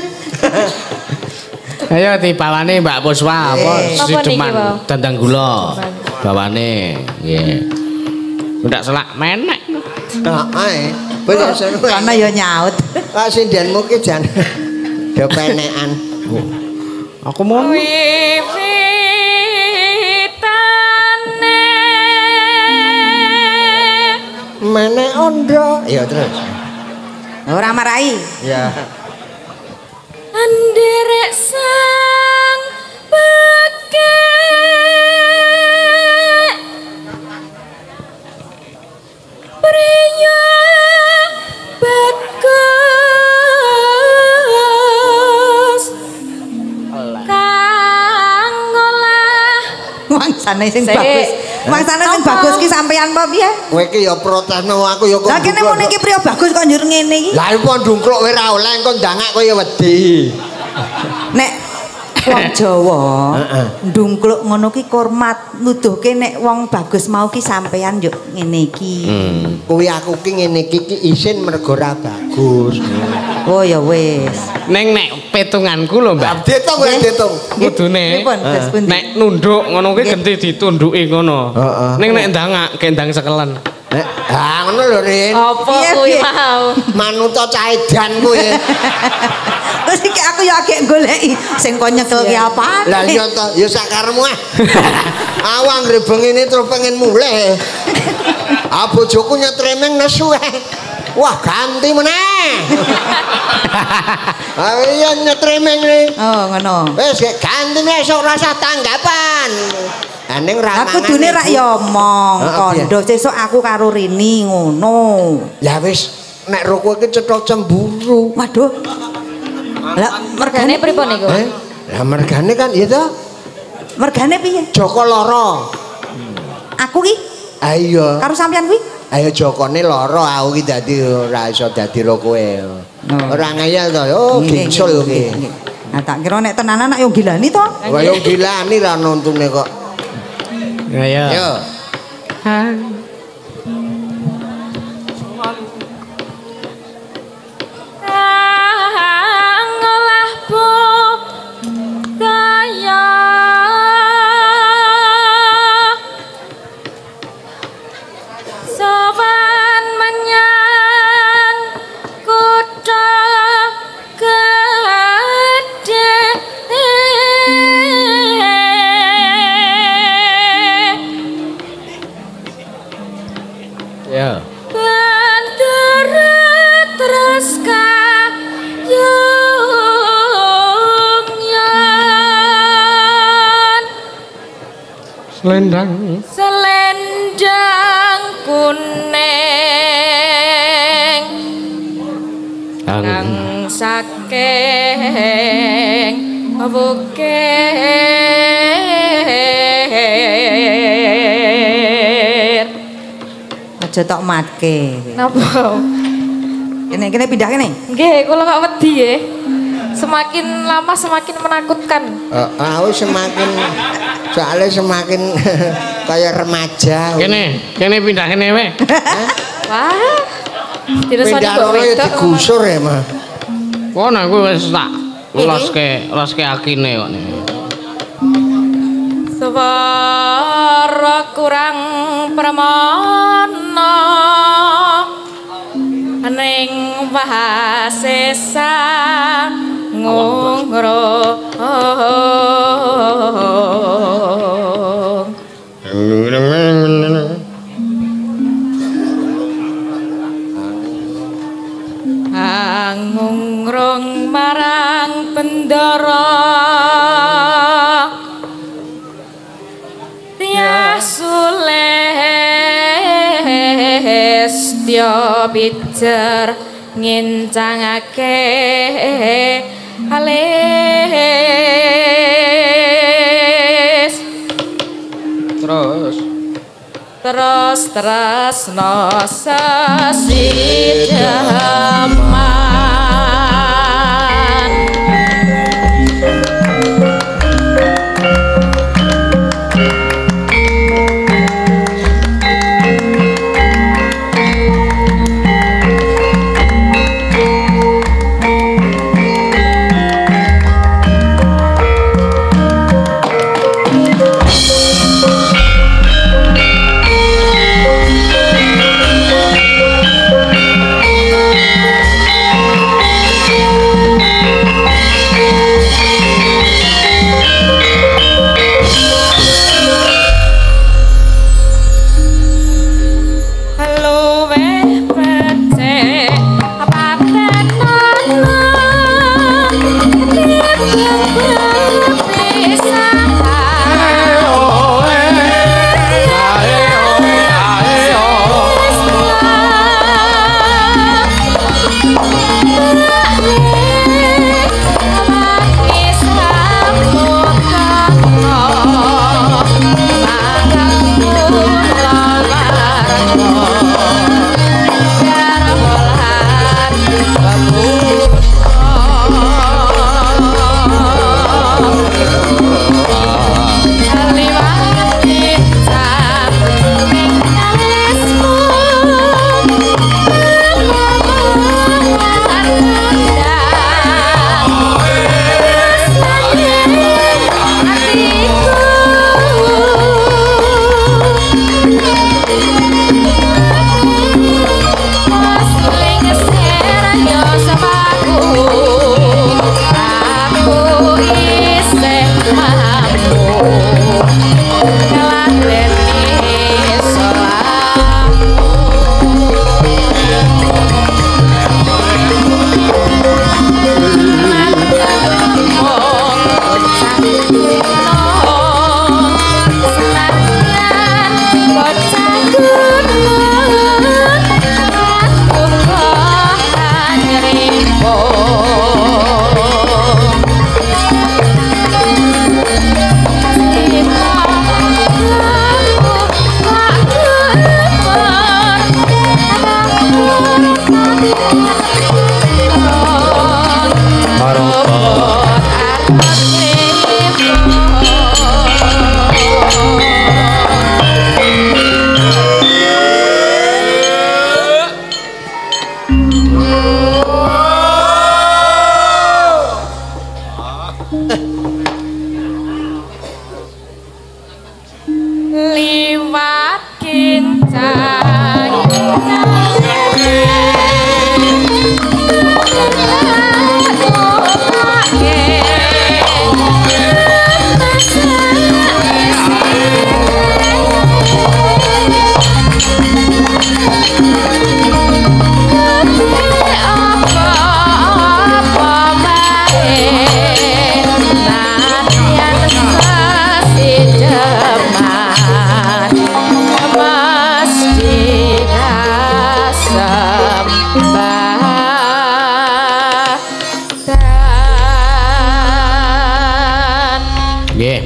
Ayo dibawane Mbak Puspa apa Apa niki, sideman Bang? dandang gula. Bawane nggih. Ndak selak menek. Heeh. Bener sen. Karena yo nyaut. Kak sindanmu ki jan do penekan. Aku mau Wiwitane Menek ondo. Ya terus. Ora marai. Ya. anderek sang bekek priya bagus kang ngolah Mangsane sing Sik. bagus. Mangsane sing Apa? bagus ki sampean apa piye? Kowe ki ya protesno aku ya kok. Lah kene mun iki priya bagus kok njur ngene iki. Lah iku ndungkluk kowe ora oleh engko ndangak kowe ya wedi. Nek wong Jawa Heeh. ndungkluk ngono ki hormat nuduhke nek wong bagus mau ki sampean yo ngene iki. Kuwi aku ki ngene iki ki isin mergo ora bagus. Oh ya wis. Neng nek petunganku lho Mbak. Ditung kowe ditung. Kudune Pripun, Gus Pundi? nek nunduk ngono kuwi genti ditunduki ngono. Heeh. Ning nek ndangak kendang sekelen. Eh, ha ngono lho Rin. apa Piye, kuwi piye? mau Manuta cah edan kuwi. Terus iki aku ya agek goleki sing kok nyekel ki apane? Lah iya to, ya sakaremu ah. Awang rebeng ini terus pengen mulai. Ah bojoku nyetremeng nesu eh. Wah ganti meneh. Ah iya nyetremeng iki. Oh ngono. Wis ganti nek sok rasa tanggapan. Ah ning ra Aku kudune rak ya omong Heeh, kondo sesuk aku karo Rini ngono. Ya wis nek ro kowe iki cetha cemburu. Waduh. Lah mergane pripun niku Eh? Lah mergane kan ya to mergane piye? Joko lara. Aku ki Ayo. karo sampean kuwi. Ayo Jokone lara aku ki dadi ora iso dadi ro kowe. Ora ngeyel to. Oh Nggih, gingsul nggih, ki. nggih. Nah tak kira nek tenanan nak yo gilani to. Kaya dilani ra nontune kok. Ayo. Yo. kang ngolah bu kaya sowan menyang kutha gedhe Ya. Lan terus kayung yan Selendang. selendang kuning kang saking bukir. Aja tok matke. Napa? Kene kene pindah kene. Nggih, kula kok wedi nggih. Semakin lama semakin menakutkan. Heeh, aku semakin soalnya semakin kayak remaja. Kene, kene pindah kene wae. Wah. Dirasani Pindah kok loro ya wedok. digusur ya, Mah. Kono aku wis tak loske loske akine kok nih. Swara kurang pramana ning wahasesa ngungro angungrung marang bendara Sulestyo pijer ngincangake alis Terus terus tresno sesidaman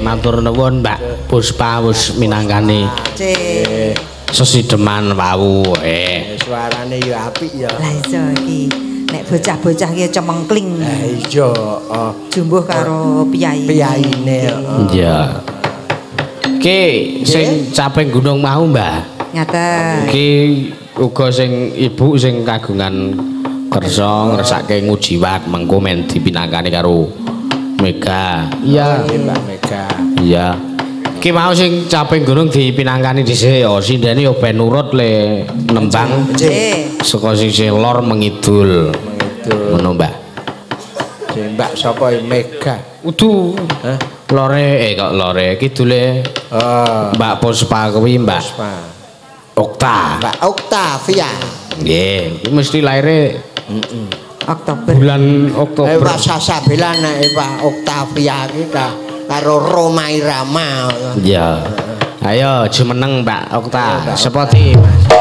matur nuwun Mbak Puspa wis minangkani. Cek. Sesideman wau eh. Suarane ya apik ya. Lah iso iki nek bocah-bocah ki cemengkling. Lah iya, heeh. Jumbuh karo piyai. Piyaine heeh. Iya. Ki sing caping gunung mau, Mbah. Ngaten. Ki uga sing ibu sing kagungan kersa ngresake ngujiwat mengko men dipinangkani karo Mega. Iya, Mbak Mega. iya. Ki mau sing caping gunung dipinangkani dhisik ya sindene ya ben nurut le nembang Nggih. saka sisih lor mengidul. Mengidul. Ngono, Mbak. Sing Mbak sapa Mega? Udu. Hah? Lore eh kok lore kidule Oh, Mbak Puspa kuwi Mbak Puspa. Okta. Mbak Oktavia. Nggih, kuwi mesti laire Oktober. bulan Eh Oktober. Pak Sasabela nek Pak Oktavia iki ta karo Roma Irama. Iya. Ayo jumeneng Mbak Okta. Sepoti.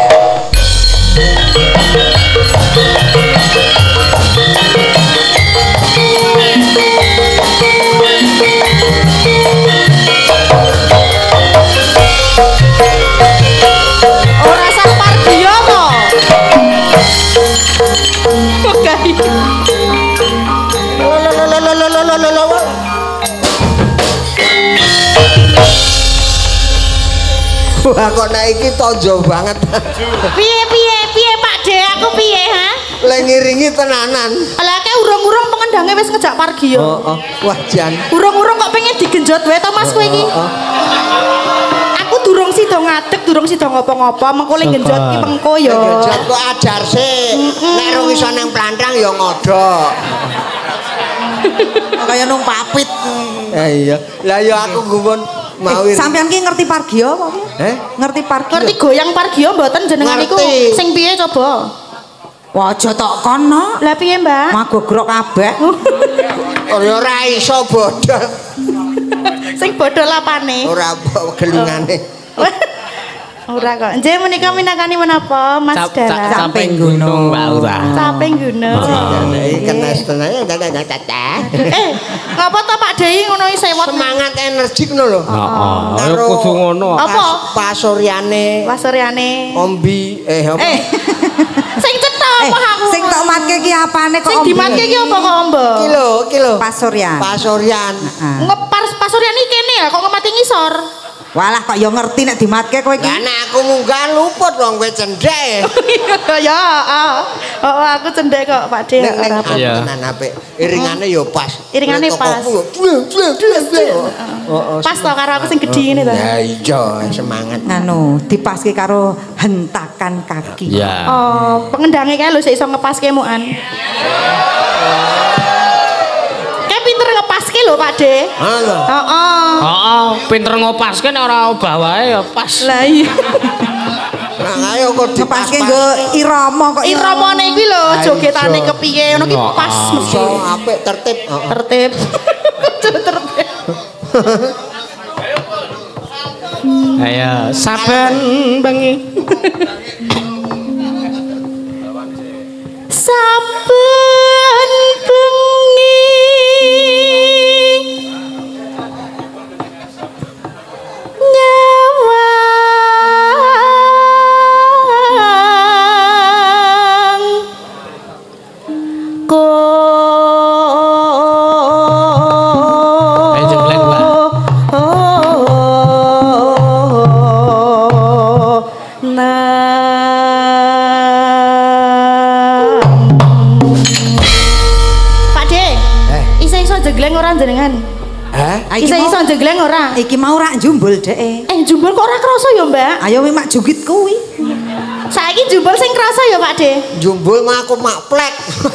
Ora sang Pardio to. Oke. Wah kok nek iki tojo banget. Piye piye piye Pak De aku piye ha? Le ngiringi tenanan. Lah kae urung-urung pengendange wis ngejak Pargio. Oh, oh. Wah jan. Urung-urung kok pengen digenjot wae to Mas kowe iki. Aku durung sida ngadeg, durung sida ngopo-ngopo, mengko le genjot ki mengko ya. Genjot kok ajar sih. Nek rung iso nang plantang ya ngodok. Kaya nung papit. Eh iya. Lah ya aku gumun mau Eh, sampean ki ngerti Pargio apa ki? Eh? Ngerti Pargio? Ngerti goyang Pargio mboten jenengan niku Ngerti. sing piye coba? Wah, aja tok kono. Lah piye, Mbak? Magogrok kabeh. Oh ya ora iso bodol. Sing bodho lapane. Ora gelungane. Ora kok. Nggih menika minangkani menapa, Mas Cap- cap- Dara? Caping gunung Mbak Okta. Caping gunung. Iki kenes tenan tata. Eh, ngapa to Pak Dei ngono iki sewot Semangat energik ngono lho. Heeh. Ayo kudu ngono. Apa? Pasoryane Wasoryane. Ombi eh apa? Eh. Sing cetha Eh, apa aku? sing tok matke ki apane kok? Sing dimatke ki apa kok, Mbak? Kilo, kilo. Pasuryan. Pasoryan. Heeh. Ngepars pasuryan iki kene ya kok ngemati ngisor. Walah kok ya ngerti nek dimatke kowe iki. Lah nek aku munggah luput wong kowe cendhek. Ya, heeh. Oh, aku cendek kok Pak De. Nek nek Ora apa. Iya. tenan apik. Iringane ya pas. Iringane Nek pas. tokoku ya, Oh, oh. Pas to karo aku sing gedhi ngene to. Ya iya semangat. Nganu, dipaske karo hentakan kaki. Ya. Oh, pengendange kae lho sik iso ngepaske mukan. Kae pinter ngepaske lho Pak De. Halo. Heeh. Heeh, pinter ngopaske nek ora obah wae ya pas. Lah iya. Nah, ayo kok Dipaske dipaske nggo irama kok. Iramane kuwi lho jogetane Ayo. kepiye ngono ki pas mesti. iso apik tertib. Heeh. Tertib. Tertib. Ayo saben bengi. Saben bengi nyawang ko Ayo jegleng, Mbak. Pak De, iso-iso jegleng ora jenengan? Hah? Ah, iki Iso-iso mau- jegleng ora? Iki mau rak jumbul dek. Eh jumbul kok ora krasa ya, Mbak? Ayo wi mak jugit kuwi. Saiki jumbul sing krasa ya, Pak De? Jumbul mah aku mak plek.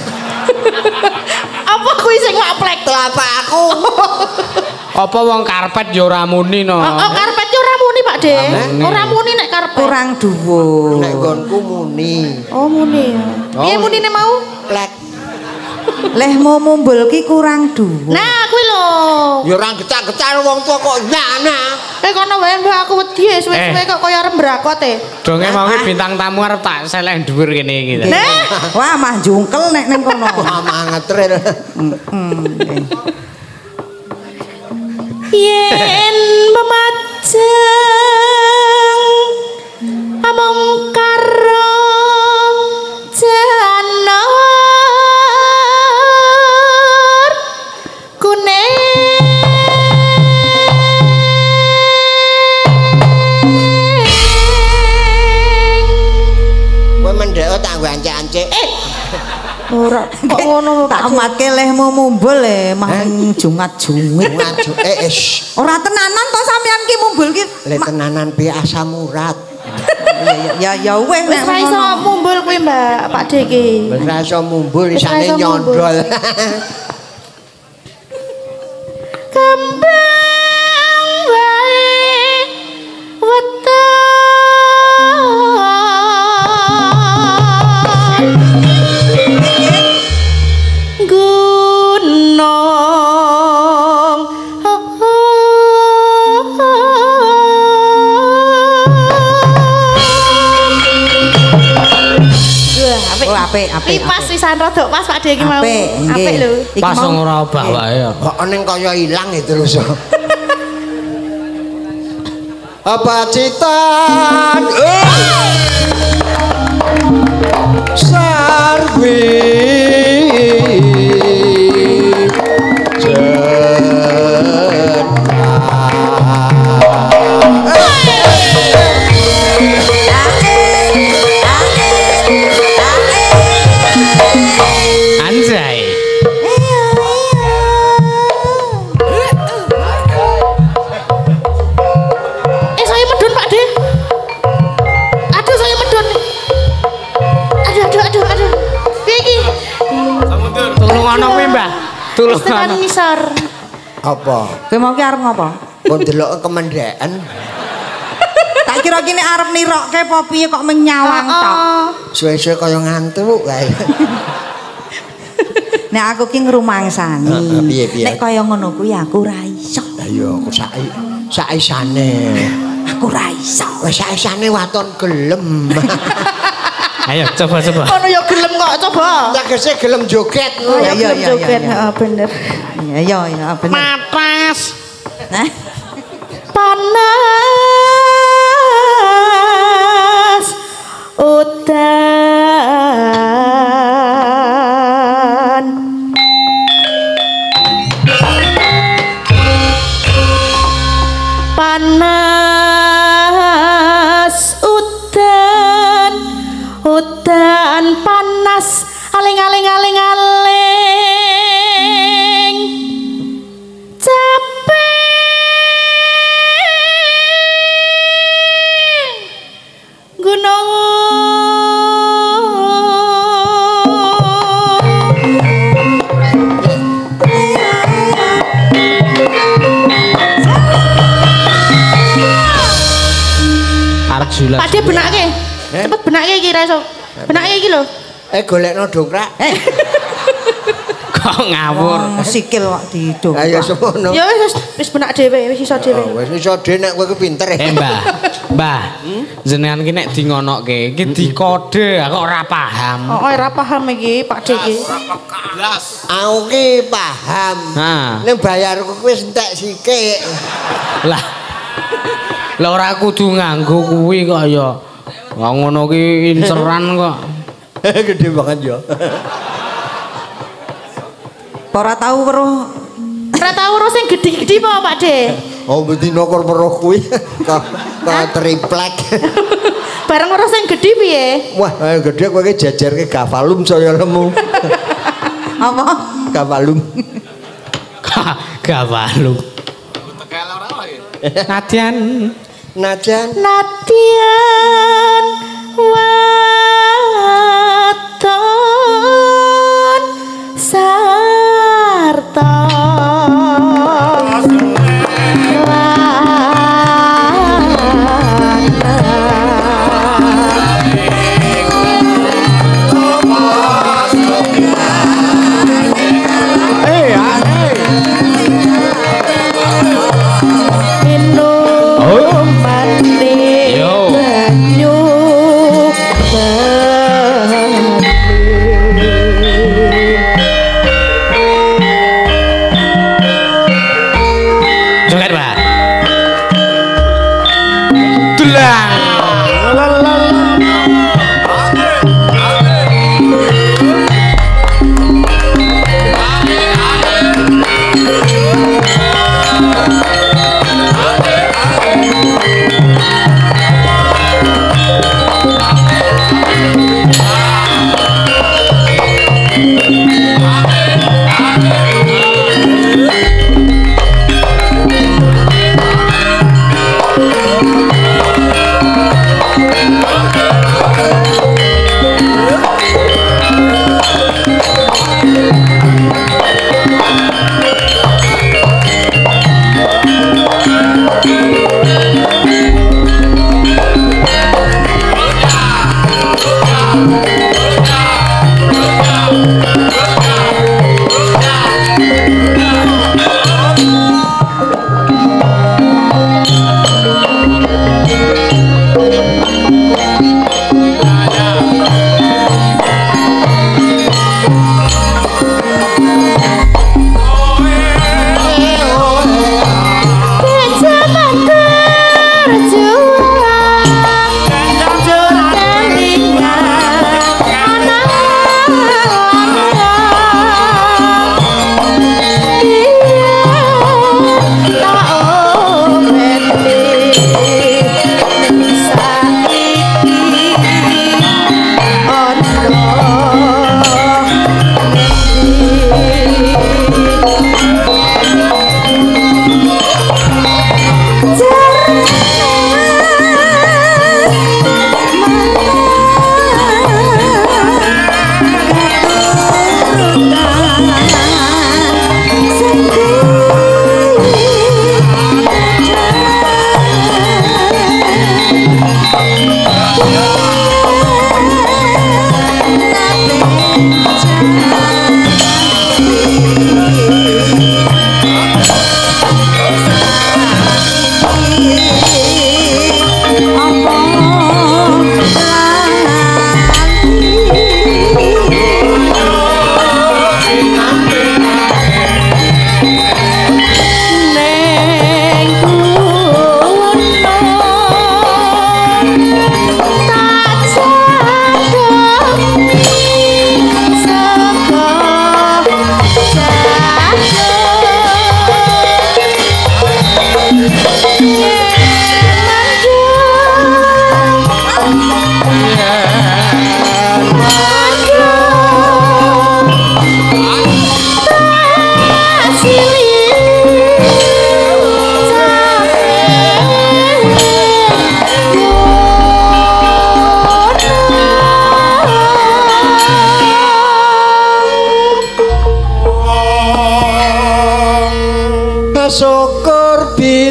Apa kuwi sing maplek? Telapak aku. Apa wong karpet ya ora muni no. Oh, oh, karpet yo ora muni, Pak De. muni. Ora muni nek karpet. Kurang dhuwur. Nek nggonku muni. Oh, muni. ya. Piye munine mau? Plek. Leh mau mumbul ki kurang dhuwur. Nah, kuwi lho. Ya ora getak-getak wong tua kok nyana. Eh kono wae Mbak aku wedi suwe-suwe Eh. kok kaya arep mbrakot e. Donge mau ki bintang tamu arep tak seleh dhuwur kene iki. Nah, Wah, mah jungkel nek ning kono. Wah, mangetril. Hmm, yen memajeng among karo janor kuning kowe mendhek tak nggo ancik-ancik ora kok ngono tak matke lehmu mumbul le mang Jumat-jumit. Eh ish. Ora tenanan to sampean ki mumbul ki. Le tenanan piye asam urat. Ya ya wis wis ra iso mumbul kuwi Mbak Pak De iki. Wis ra iso mumbul Wis ra isane iso mumbul. nyondol. Kembang wae weton gunung Oh, apik, apik. Lipas pisan rada pas Pak De iki mau. Apik, nggih. Apik lho. Iki Pas mau- ora obah wae ya. Kok ning kaya ilang ya terus. Apa citan? Sarwi Anjay. Eh saya medun Pak De. Aduh saya medun. Aduh aduh aduh aduh. Piye iki? Tulung ana kuwi, Mbah. Tulung Wis tekan ana. ngisor. apa? Kowe mau ki arep ngopo? Kon delok kemendhekan. Tak kira kene arep nirokke apa piye kok menyawang tok. Oh. Suwe-suwe kaya ngantuk kae. Nek aku ki ngrumangsani. Heeh, piye, piye? Nek kaya ngono kuwi aku ora iso. Lah iya aku sak saisane. Aku ora iso. Wis saisane waton gelem. Ayo coba coba. Kono ya gelem kok coba. Tegese gelem joget. Oh ya iya, gelem iya, joget, iya. heeh bener. Ya ya ya bener. Matas. Hah? Panas udan panas udan udan panas aling aling aling aling capek gunung Arek julas. Pak De benake. Cepet benake iki ra iso. Benake iki lho. Eh golekno dongkrak. Kok ngawur. Wong sikil kok didong. Ayo semono. Ya wis wis benak dhewe, wis iso dhewe. Oh, wis iso dhewe nek kowe ki pinter Eh ya. Mbah, Mbah, jenengan ki nek di ngonoke iki dikode aku ora paham. Oh, ora paham iki Pak De iki. Aku ki paham. Nah. Ning bayarku wis entek sithik. Lah. Lah ora kudu nganggo kuwi kok ya. Wah ngono ki inceran kok. Gede banget ya. Ora tau weruh Ora tau urus sing gedhi-gedhi apa Pak De? Oh bedino kor weruh kuwi kok kok triplek. Bareng urus sing gedhi piye? Wah, ayo gede kowe ki jajarke gafalum saya lemu. apa? Gafalum. Gawalu. Nadian Najan Nadian waton sarta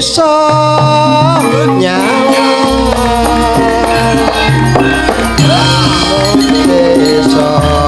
bisa nyawa bisa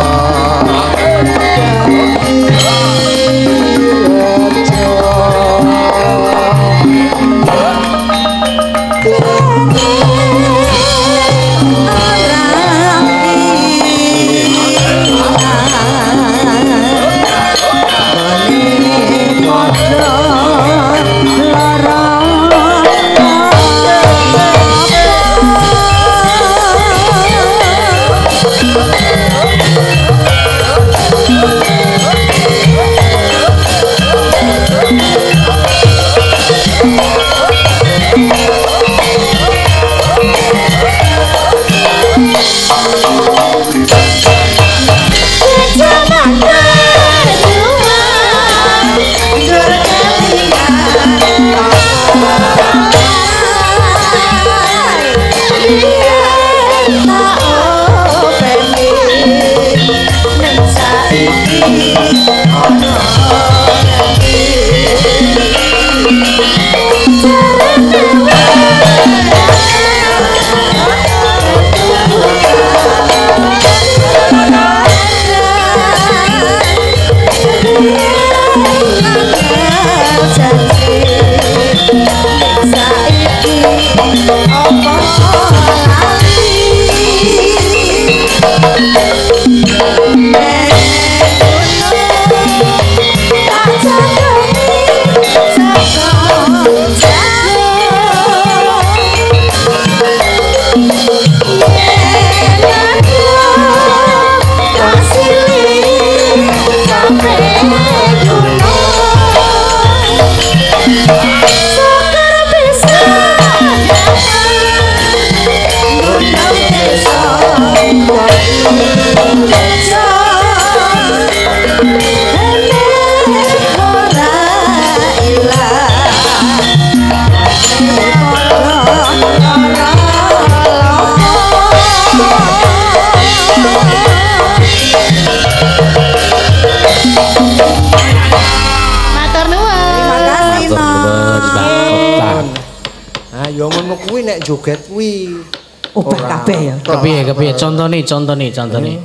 joget kuwi obah kabeh ya. Kepiye kepiye contone contone contone.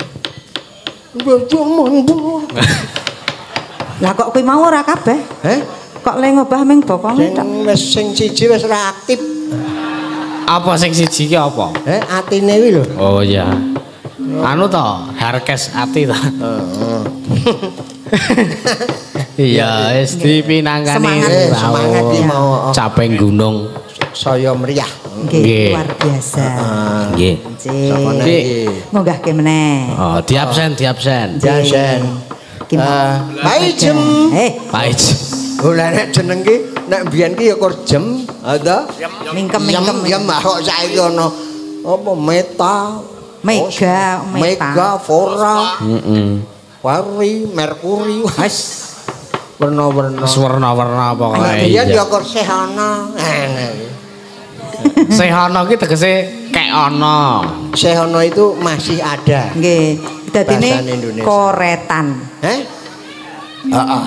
Lah kok kuwi mau ora kabeh? Heh? Kok le ngobah ming bokonge tok. Sing wis sing siji wis ora aktif. Apa sing siji ki apa? Heh, atine kuwi lho. Oh iya. Anu to, Harkes ati to. Heeh. Iya, wis dipinangkani semangat iki mau caping gunung saya meriah. Nggih, luar biasa. Nggih. Nggih. Ngunggahke meneh. Oh, diabsen, diabsen. Diabsen. Paijem. Eh, Paijem. Oh, lah nek jeneng ki nek mbiyen ki ya kur jem, ada. Mingkem-mingkem. Ya kok saiki ana apa meta, mega, mega, fora. Heeh. Wari, merkuri, wis warna-warna. Warna-warna pokoke. Iya ya kur sehana. Sehana ki tegese kek ana. Sehana itu masih ada. Nggih. Dadine koretan. Heh? Heeh.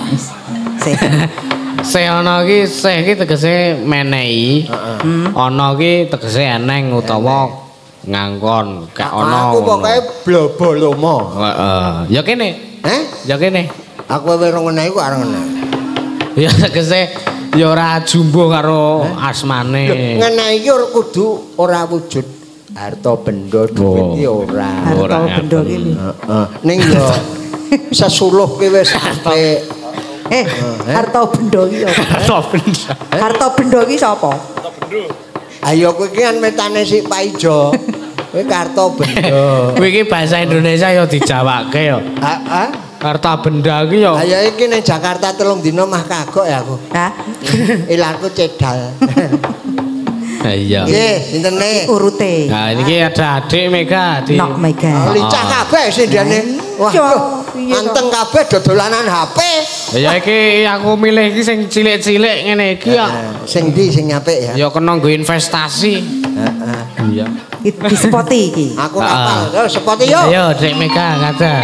Sehana ki seh ki tegese menehi. Ana ki tegese eneng utawa ngangkon kek ana. Aku pokoke blobolomo. Heeh. Ya kene. Heh? Ya kene. Aku wae ora ngene iku arep ngene. Ya tegese ya ora jumbo karo asmane. Ngene iki ora kudu ora wujud harta benda duit iki ora. Harta benda iki. Heeh. Ning yo sesuluh ki wis apik. Eh, harta benda iki apa? Harta benda. Harta benda iki sapa? Harta benda. Ayo kowe iki kan metane sik Paijo. Kowe harta benda. Kowe iki bahasa Indonesia ya dijawake ya. Heeh. Harta benda iki ya. Ayo iki ning Jakarta telung dina mah kagok ya aku. Hah? Ilarku cedal. Iya. Nggih, sintene? Urute. Nah, ini ada adik Mega, adik. Nok Mega. Lincah kabeh sindene. Wah, anteng kabeh dodolanan H P. Ya iki aku milih iki sing cilik-cilik ngene iki ya. Sing ndi sing apik ya? Ya kena nggo investasi. Heeh. Iya. Di spoti iki. Aku kapal. Yo sepoti yo. Ayo, Dek Mega kata.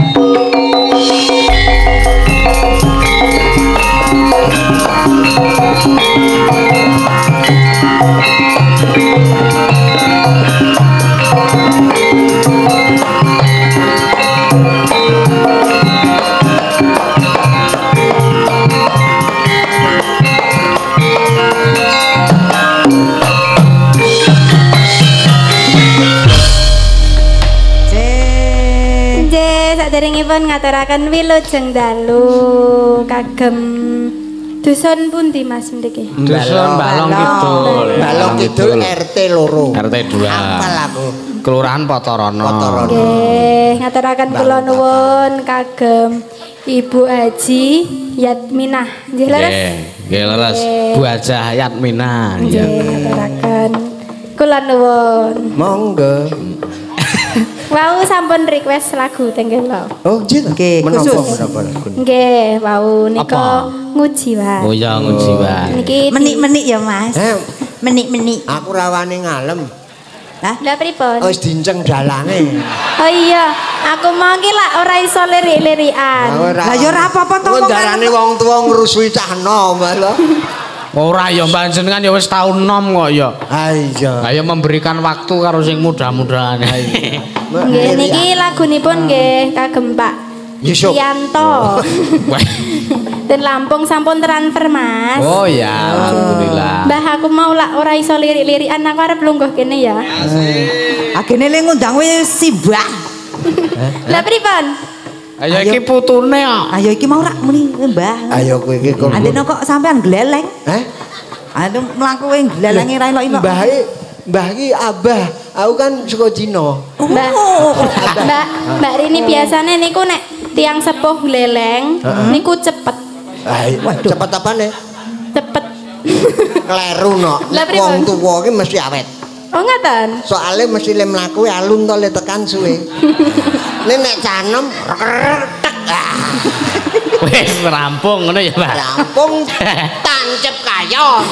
Nggih, saderengipun ngaturaken wilujeng dalu kagem dusun pundi Mas mriki? Dusun Balong Kidul. Balong Kidul R T loro. R T dua. Apal aku. Kelurahan Potorono. Potorono. Nggih, ngaturaken kula nuwun kagem Ibu Haji Yatminah. Nggih leres? Nggih, nggih leres. Bu Hajah Yatminah. Nggih, ngaturaken kula nuwun. Monggo. Wau sampun request lagu teng kula. Oh, nggih. Nggih, Menapa khusus. menapa lagu? Nggih, wau nika Apa? nguji wae. Oh ya nguji wae. Niki Menik-menik ya, Mas. Eh, Menik-menik. aku rawani ngalem. Hah? Lah pripun? Wis dinceng dalange. Oh iya, aku mau ki lak ora iso lirik-lirikan. Lah ya ora apa-apa to wong Ndarane wong tuwa ngrusui cah nom lho. Ora ya panjenengan ya wis tau enom kok ya. Ha iya. Ayo memberikan waktu karo sing mudah-mudahan. Nggih niki lagunipun nggih kagem Pak Yusuf. Yanto. Dan Lampung sampun transfer, Mas. Oh ya, alhamdulillah. Mbah aku mau lak ora iso lirik-lirikan aku arep lungguh kene ya. Agene le ngundang wis simbah. Lah pripun? Ayo iki putune kok. Ayo iki mau rak muni Mbah. Ayo kowe iki kok. Andene kok sampean gleleng. Heh? Anu mlaku kowe glelenge ra ilok-ilok. Mbah iki Mbah iki abah. Aku kan saka Cina. Mbak, Mbak, Mbak Rini biasanya niku nek tiang sepuh gleleng niku cepet. Ah, cepet apane? Cepet. Kleru no. Lah, pripun? Wong tuwa iki mesti awet. Oh ngoten. Soale mesti le mlaku alun to le tekan suwe. Nek nek canem tek. Wis rampung ngono ya, Pak. Rampung tancep kayon.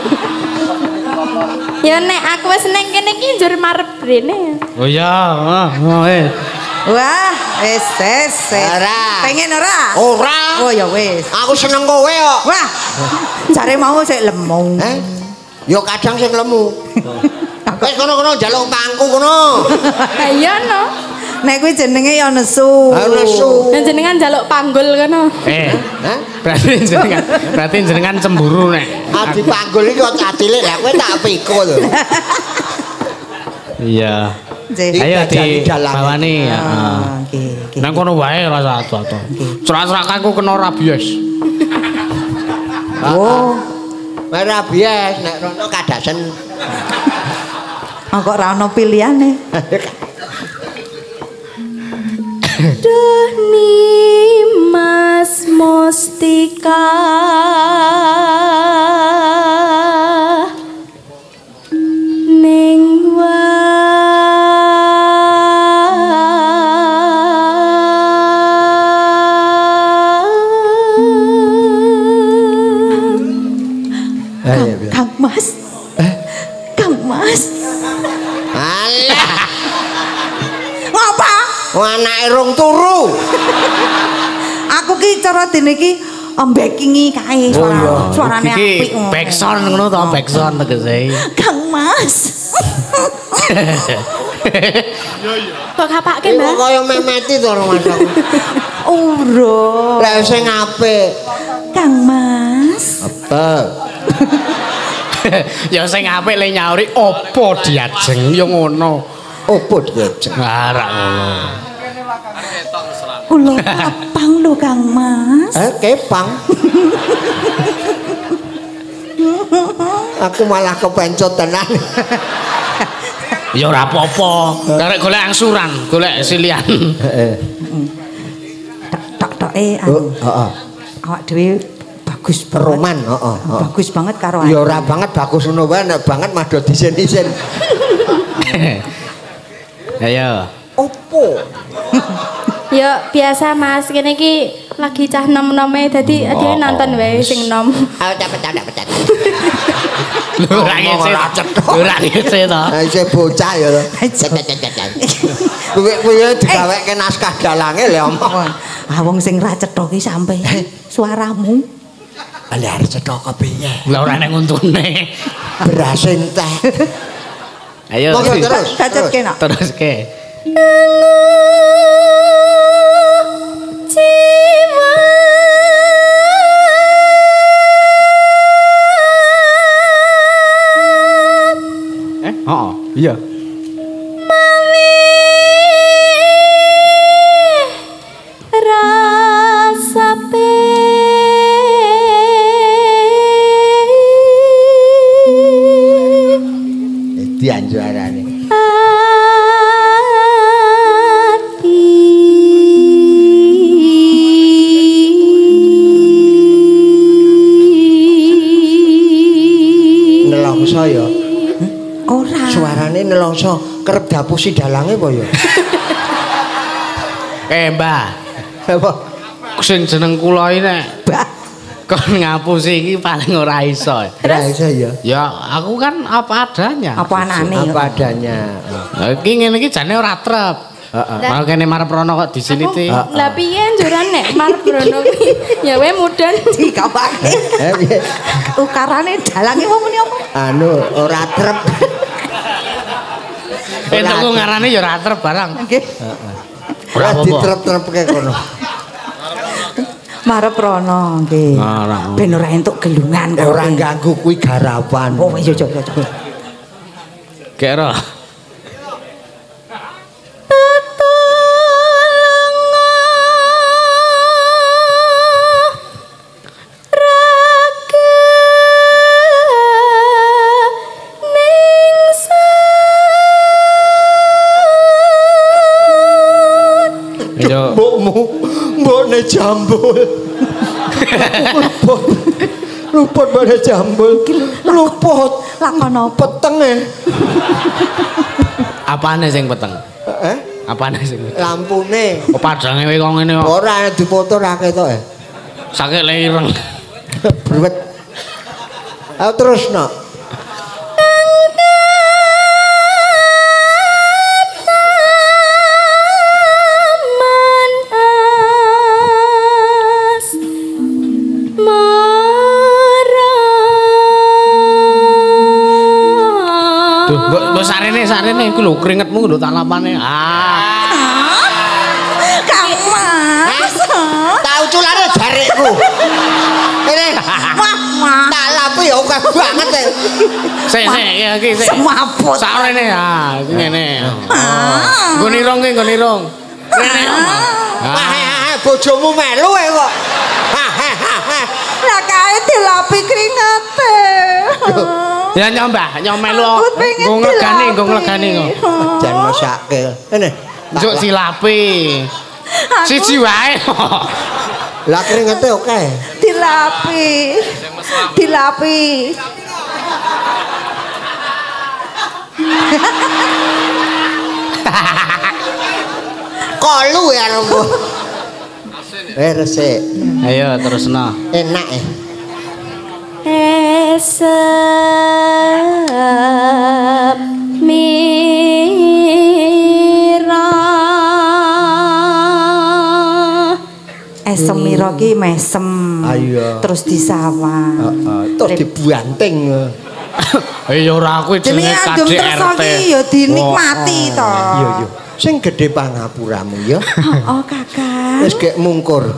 Ya nek aku wis ning kene iki njur marep rene. Oh ya, oh wis. Wah, wis wis. wis. Ora. Pengen ora? Ora. Oh ya wis. Aku seneng kowe kok. Wah. Jare mau sik lemu. Eh? Yo kadang sing lemu. Wis kono-kono njaluk pangku kono. Ha iya no. Nek kuwi jenenge ya nesu. Ha nesu. Nek jenengan njaluk panggul kono. Eh, Hah? berarti jenengan berarti jenengan cemburu nek. Adi panggul iki kok cah cilik lah kowe tak pikul. Iya. Nggih. Ayo Jadi di dalang. bawani ya. Ah, nggih, nggih. Nang kono wae rasa atu-atu. Cerak-cerakanku kena rabies. Oh, Ora bias nek rono kadasen. ah, kok ra ono pilihane. Duh Nimas Mustika ning Kang, Kang Mas. Kang Mas. Alah, Ngapa? wong anake rong turu. Aku ki cara dene ki ambekingi kae suara suarane Iki apik ngono. backsound ngono to, backsound tegese. Kang Mas. kok kapake, Iku Mbak? kaya memeti to rong masaku. Uro. Lah sing apik. Kang Mas. Apa? Ya sing apik le nyauri opo diajeng ya ngono. Opo diajeng? Arak ngono. Kula kapang lho Kang Mas. Eh, kepang. Aku malah kepencot tenan. Ya ora apa-apa. Karek golek angsuran, golek silian. Heeh. Tok-toke Oh, anu. heeh. Awak dhewe bagus banget. Peruman, heeh, heeh. Bagus banget karo Ya aku. ora banget bagus ngono wae, nek banget mah do disen-disen. Ayo. Opo? Ya biasa Mas, kene iki lagi cah nom-nome dadi dhewe nonton wae sing nom. Ayo cepet cepet cepet. Lho ora ngece. Ora ngece to. Ha isih bocah ya to. Cepet cepet cepet. Kuwi kuwi digaweke naskah dalange lho omong. Ah wong sing ra cetha ki sampe suaramu. Lah arep cetok kepiye? Lah ora nek nguntune. Beras entek. Ayo. Monggo terus. Cacet kena. Terus ke. Jiwa Eh, oh, iya. nrasa kerep dapusi dalange apa ya? Eh, Mbah. Apa? Sing jeneng kula iki nek Mbah. kon ngapusi iki paling ora iso. Ora iso ya. Ya, aku kan apa adanya. Apa anane? Apa adanya. Lah iki ngene iki jane ora trep. Heeh. Malah kene marep rono kok disiliti. Lah piye njuran nek marep rono kuwi? Ya we mudan Dikawake. Eh piye? Ukarane dalange wong muni apa? Anu ora trep. Entuk ku ngarane ya ora trep barang. Nggih. Ora ditrep-trepke kono. Marep rono nggih. Ora. Ben ora entuk gelungan kok. Ora ganggu kuwi garapan. Oh iya iya iya. Kira. Mbokmu, mbokne jambul. Luput. Luput mbokne jambul. Luput. Lakon apa? Petenge. Apane sing peteng? Eh? Apane sing peteng? Lampune. Oh padange kowe kok ngene kok. Ora dipoto ra ketok e. Sakit lireng. Bruwet. Ayo terus no. Mbok sarene sarene iku lho keringetmu lho tak lapane. Ah. Kang Mas. Tahu culane jarekku. Ini Wah, wah. tak lapu ya akeh banget e. Sik sik ya iki sik. Semaput. Sarene ah iki ngene. Nggo nirung ki nggo nirung. Ngene. Wah, bojomu melu e kok. Lah kae dilapi keringete. Ya nyombah, nyomelu. Aku pengen Nggo nglegani, nggo dilapi. nglegani kok. Jan mesake. Ngene. Njuk silapi. Siji wae. Lah keringete oke. Dilapi. Dilapi. Kolu ya rombo. Eh resik. Ayo terusno. Enak eh. Esep mira Esem mira ki mesem. Ayo. Terus disawah. Heeh, terus dibanting. Ya ora aku jenenge Jenenge K andum D R terso T. ki ya dinikmati to. Iya iya. Sing gedhe pangapuramu ya. Oh, Kakak. Wis gek mungkur.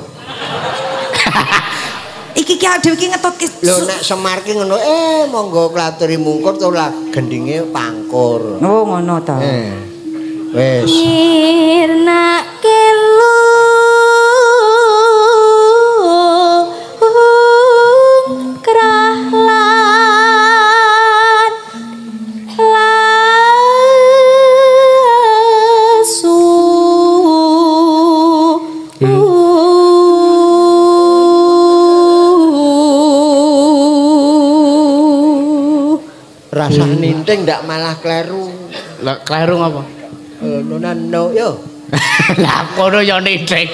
Iki ki dhewe ki ngetut ki. Lho nek Semar ki ngono eh monggo klaturi mungkur to lah gendinge pangkur. Oh, ngono to. Eh. Wis. Mirna kelu krahlan lasu Rasa ninting ndak malah kleru. Lah kleru ngapa? Eh nona no yo. Lah kono ya nindek.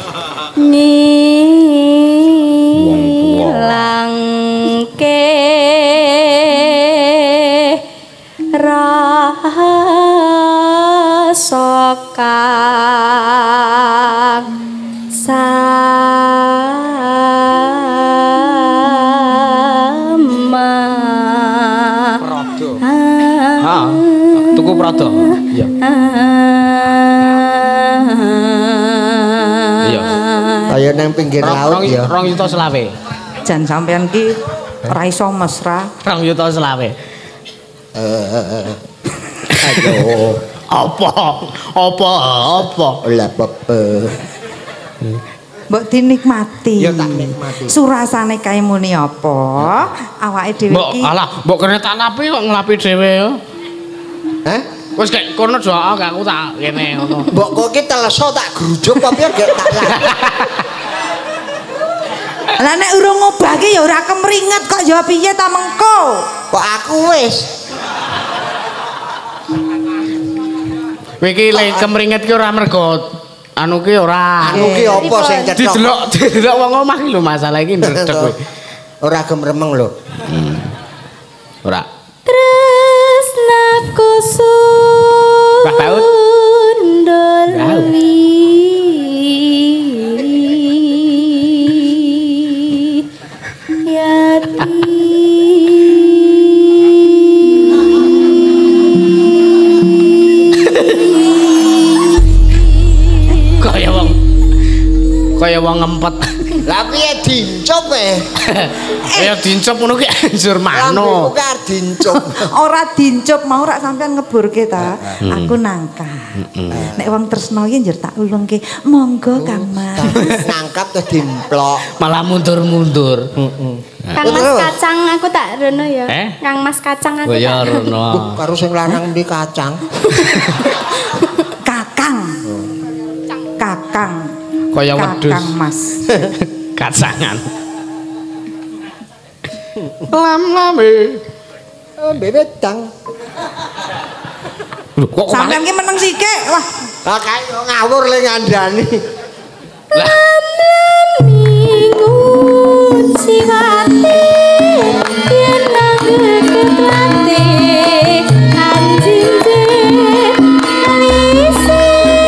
Ngilangke rasa kang sama. Ha, tuku prada. Iya. Iya. Kaya nang pinggir laut ya. Rong yuta selawe. Jan sampean ki ora iso mesra. Rong yuta selawe. Eh. Aduh. Apa? Apa? Apa? Lah apa? Mbok dinikmati. Ya tak nikmati. Surasane kae muni apa? Awake dhewe Mbok ki alah, mbok kene tak lapi kok nglapi dhewe yo. Hah? Wis gek kono doa gak aku tak kene ngono. Mbok kok ki teleso tak grujuk apa ya gek tak lah. Lah nek urung ngobahke ya ora kemringet kok ya piye ta mengko? Kok aku wis Kowe iki lek kemringet ki ora mergo anu ki ora. Anu ki apa sing cetok? Didelok didelok wong omah ki lho masalah iki ndredeg kowe. Ora gemremeng lho. Ora. Tresnaku Pak Baut. Sundolwi Yati Kaya wong kaya wong ngempet. Lah piye dincup e? Kaya dincup ngono ki anjur Lambemu mano. ki arep dincup. Ora dincup mau rak sampean ngeburke ta. Aku nangkap. Nek wong tresno iki njur tak ulungke. Monggo Kang Mas. Nangkap terus dimplok. Malah mundur-mundur. Kang Mas Kacang aku tak rono ya. Eh? Kang Mas Kacang aku Oh ya tak rono. Uh, karo sing lanang di kacang. Kakang. Kakang. Kaya wedhus. Kakang Mas. Kacangan. Lam-lame. Oh, bebedang. Lho kok Sampeyan ki meneng sithik. Wah, Lah kae ngawur le ngandani. Mingun siwate yen nang ketrate anjing alise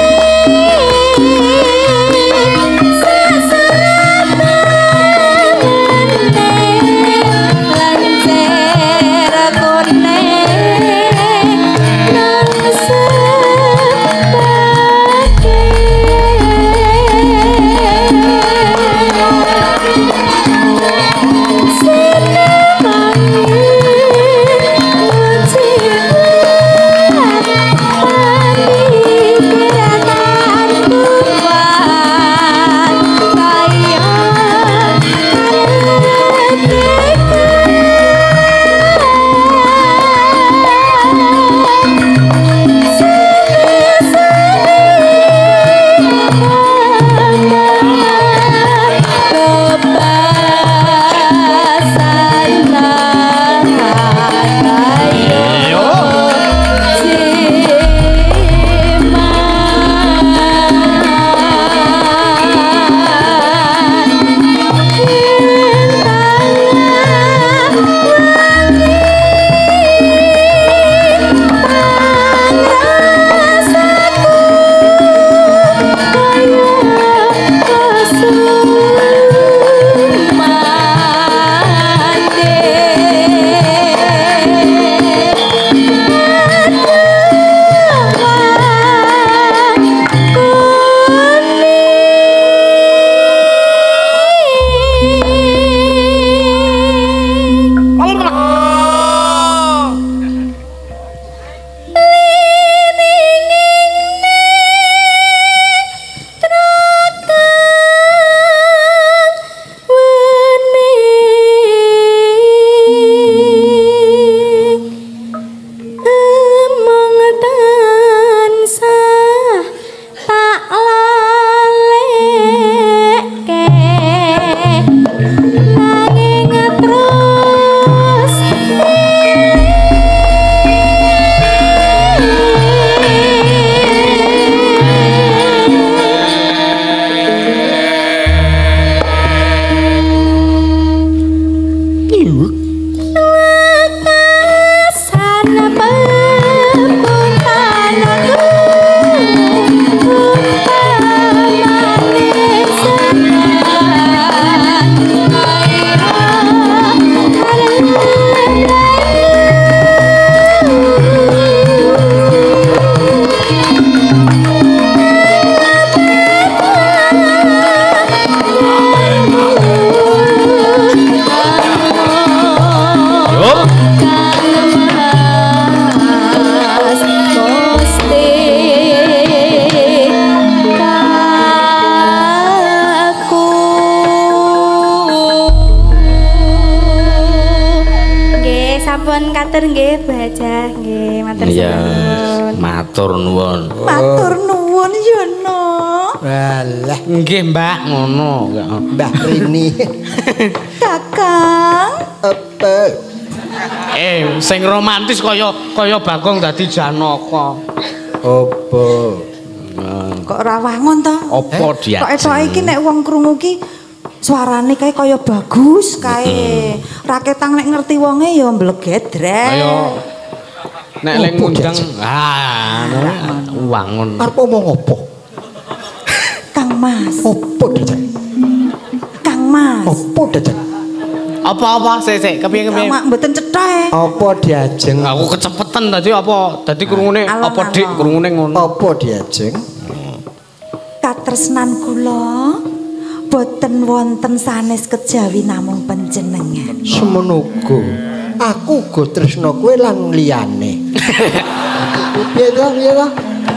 sampun katur nggih Bu Hajah nggih matur Iya, suwun. matur nuwun. Matur nuwun Yono. Alah, Nggih, Mbak, ngono. Mbah Rini. Kakang. Apa? Eh, sing romantis kaya kaya Bagong dadi Janaka. Apa? Kok ora wangun to? Apa dia? Kok etoke iki nek wong krungu ki suarane kae kaya bagus kae. Raketang nek ngerti wonge ya mblegedrek. Ayo. Nek leng ngundang ah wangun. Arep omong apa? Kang Mas. Apa dadak? Kang Mas. Apa dadak? Apa-apa sik sik kepiye kepiye. Mak mboten cetha. Apa diajeng? Aku kecepetan tadi apa? Dadi krungune Alon, apa Dik alon. krungune ngono. Apa diajeng? Katresnan kula boten wonten sanes kejawi namung panjenengan. Semono uga. Aku uga tresna kowe lan liyane. Piye to, piye to?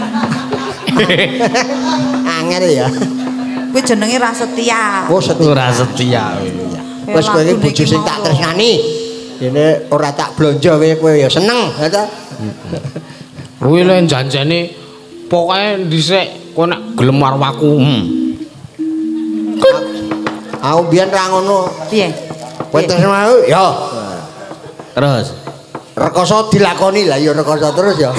Angel ya. Kuwi jenenge Rasetia. Oh, setia. Ora setia. Wes kowe iki bojo sing tak tresnani. Dene ora tak blonjo kowe kowe ya seneng, ya ta? Kuwi lho janjane pokoke dhisik kowe nek gelem karo aku. Hmm. Aku biyen ra ngono. Piye? Kowe tresnani ya. Terus Rekoso dilakoni lah ya rekoso terus ya.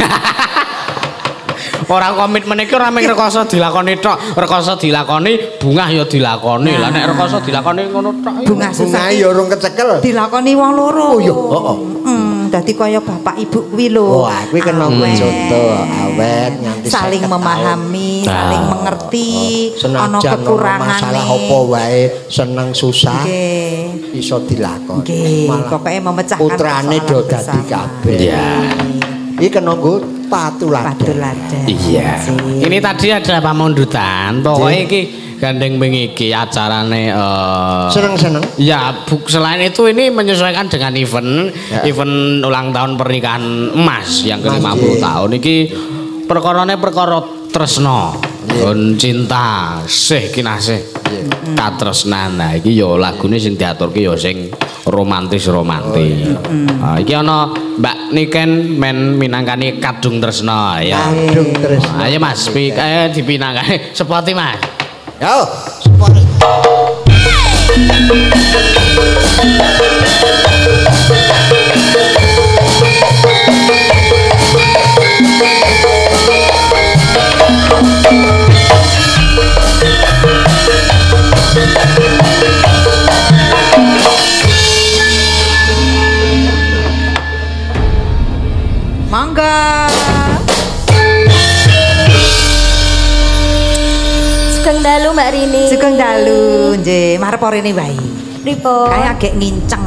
ora komitmen iki ora mung rekoso dilakoni tok, rekoso dilakoni, bungah ya dilakoni. Lah nek rekoso dilakoni ngono tok. Bungah susah ya urung kecekel. dilakoni wong loro. Oh iya, heeh. Hmm, dadi kaya bapak ibu kuwi lho. Oh, kuwi kena contoh awet nganti saling seket memahami, tahun. saling Ah. mengerti, Senajan ana kekurangane. masalah apa wae, seneng susah Nggih. iso dilakoni. Nggih, Malah pokoke memecahkan putrane do persoalan dadi bersama. kabeh. Iya. Iki kena nggo patuladan. Patuladan. Iya. Ini tadi ada pamundutan. Pokoknya iki gandeng bengi iki acarane eh Seneng-seneng. ya bu, selain itu ini menyesuaikan dengan event Ya. event ulang tahun pernikahan emas yang ke Mas, lima puluh iya. tahun iki perkorone perkara tresno dan cinta sih kinasih katresnan. Nah iki ya lagune sing diaturke ya sing romantis-romantis. Nah, iki ana Mbak Niken men minangkani kadung tresno ya. Kadung tresno. Ayo Mas, pi eh dipinangkani sepoti Mas. Yo, support. Mangga. Sugeng dalu Mbak Rini. Sugeng dalu, nggih, marep rene wae. Pripun? Kae agek nginceng.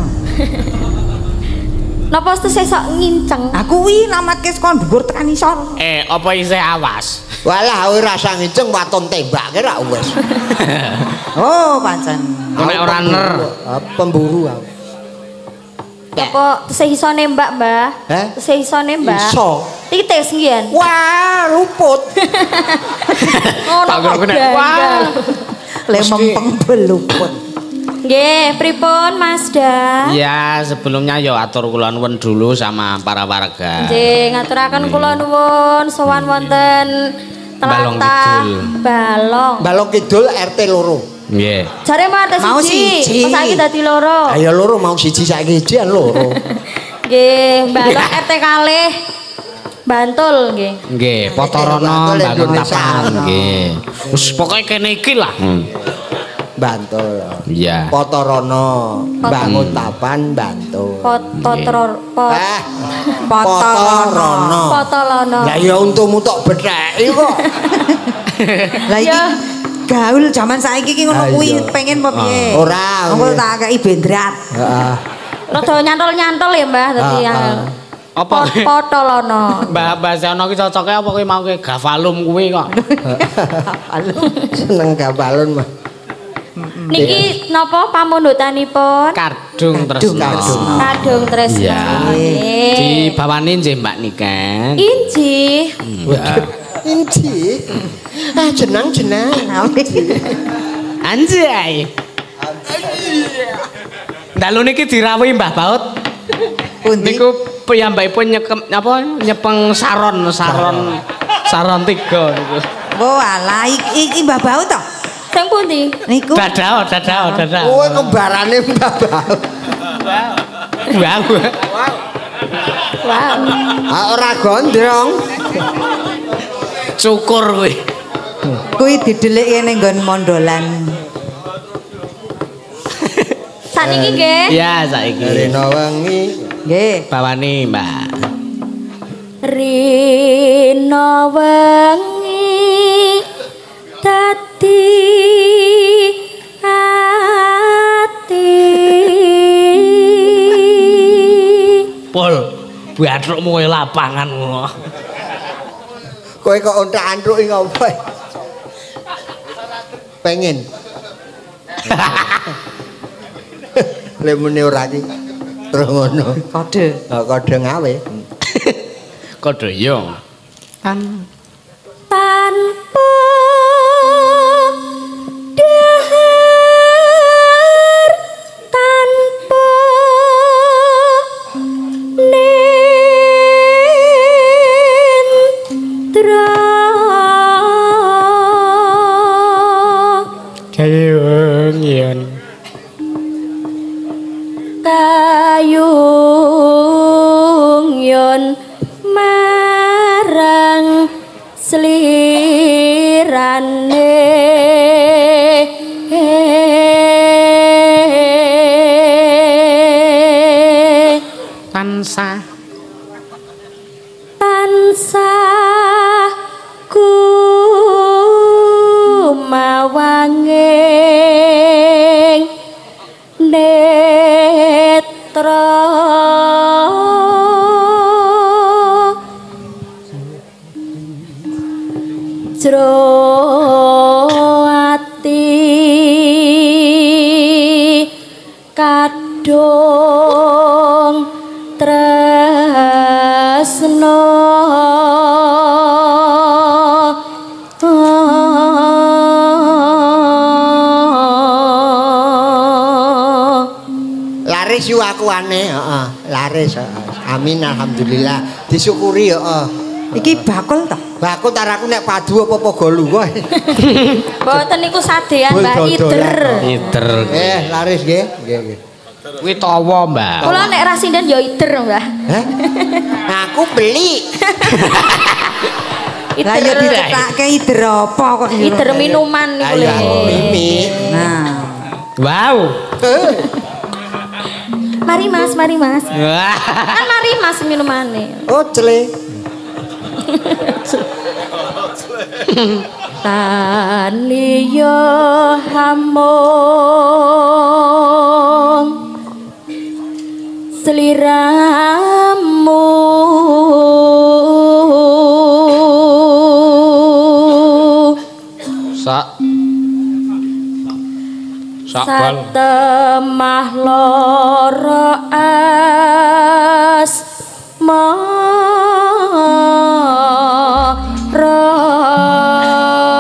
Napa sesuk nginceng? Aku kuwi namatke saka dhuwur tekan isor. Eh apa isih awas? Walah kowe rasa ngiceng waton tembake ra wis. Oh, pancen. Nek ora ner. Ah, pemburu aku. Apa tesih iso nembak, Mbah? Heh? Tesih iso nembak. Iso. Titis ngiyen. Wah, luput. Ngono Tak kira kok kena. gandal. Wah. Le mempeng beluput. Nggih, pripun Masda? Ya sebelumnya yo atur kula nuwun dulu sama para warga. Nggih, ngaturaken kula nuwun sowan wonten Balong Tlatah Kidul. Balong. Balong Kidul R T loro. Nggih. Jare mau ada Mau siji. siji. Kok saiki dadi loro. Ayo loro mau siji saiki ijian loro. Nggih, Balong R T kalih. Bantul nggih. Nggih, Potorono Bantul bangun Indonesia. tapan nggih. Wis pokoke kene iki lah. Hmm. Bantul. Iya. Potorono, bangun tapan Bantul. Pot potror pot Eh, Potorono. potolono. Lah ya untumu tok betheki kok. Lah iki Ya. gaul zaman saiki ki ngono Ah, kuwi iya. pengen apa piye? Ora, Engko weh. tak kei bendrat. Heeh. Rada nyantol-nyantol ya, Mbah, dadi Ah, yang ah. Apa pot potolono. Mbak bahasa ono ki cocoke apa kuwi mau ke gafalum kuwi kok. Seneng gabalun mah. Niki napa pamundutanipun? Kadung tresno. Kadung. Kadung Tresno. Iya. Nggih. Dibawani nggih Mbak Niken. Injih. Ya. Inci. Ah jenang-jenang. Anjay. Dalu niki dirawuhi Mbah Baut. Pundi? Niku piyambakipun nyekem apa nyepeng saron saron saron tiga niku. Oh alah iki iki Mbah Bau to. Sing pundi? Niku Dadao, dadao, dadao. Kowe kembarane Mbah Bau. Wow. Wow. Ah ora gondrong. cukur kuwi. Kuwi didelike ning nggon mondolan. Saniki nggih. Iya, saiki. Rina wengi. Nggih. Bawani, Mbak. Rina wengi dadi ati. Pol, bathukmu koyo lapangan ngono. Kowe kok ontak-antuk iki opo? Pengen. Lek muni ora iki. Terus ngono. Kode. Oh, kode ngawe. Kode yo. Tan Tanpa dahar tanpa nendra kayung yen kayung yon marang slirane tansah tansah kumawanging netra jero ati kadung tresno Laris yu aku aneh, heeh. Laris, heeh. Amin alhamdulillah. Disyukuri heeh. Iki bakul ta? Bakul tar aku nek padu apa-apa golu kowe. Mboten niku sadean Mbak Ider. Iter. Eh, laris nggih. Nggih, nggih. Kuwi tawa, Mbak. Kula nek ra sinden ya Ider, Mbah. Hah? Aku beli. Lah ya dicetake ider apa kok iki? Ider minuman niku Ayo lho. aku mimi. Nah. Wow. Mari Mas, mari Mas. Wah. Kan mari Mas minumane. Oh, cele. Taniya hamong sliramu Sak. Sak bal. satemah lara asmara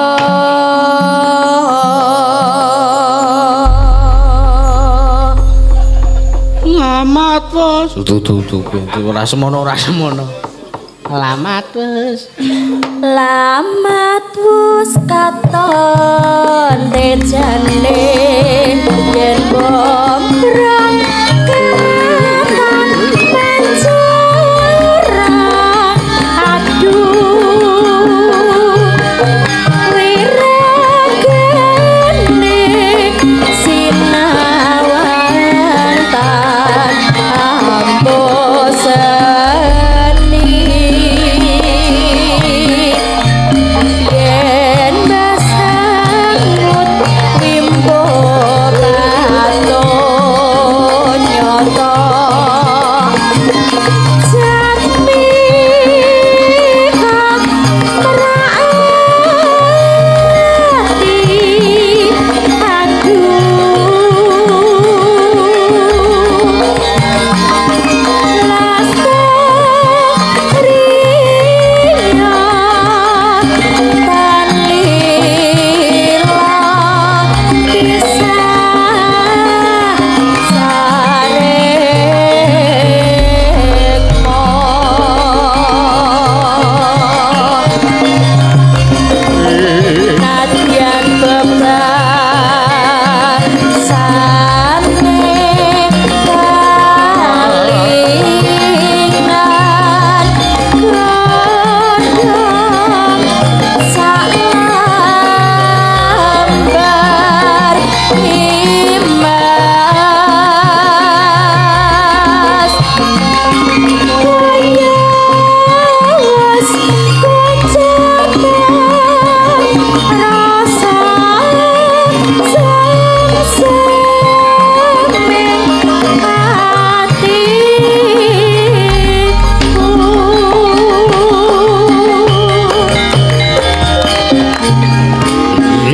Lamat wis. Dudu-dudu ora semono ora semono. Lamat wis. Lamat wis katon dejane yen bombrang katon pancurang aduh wiragane sinawan tan amboseni yen basangut wim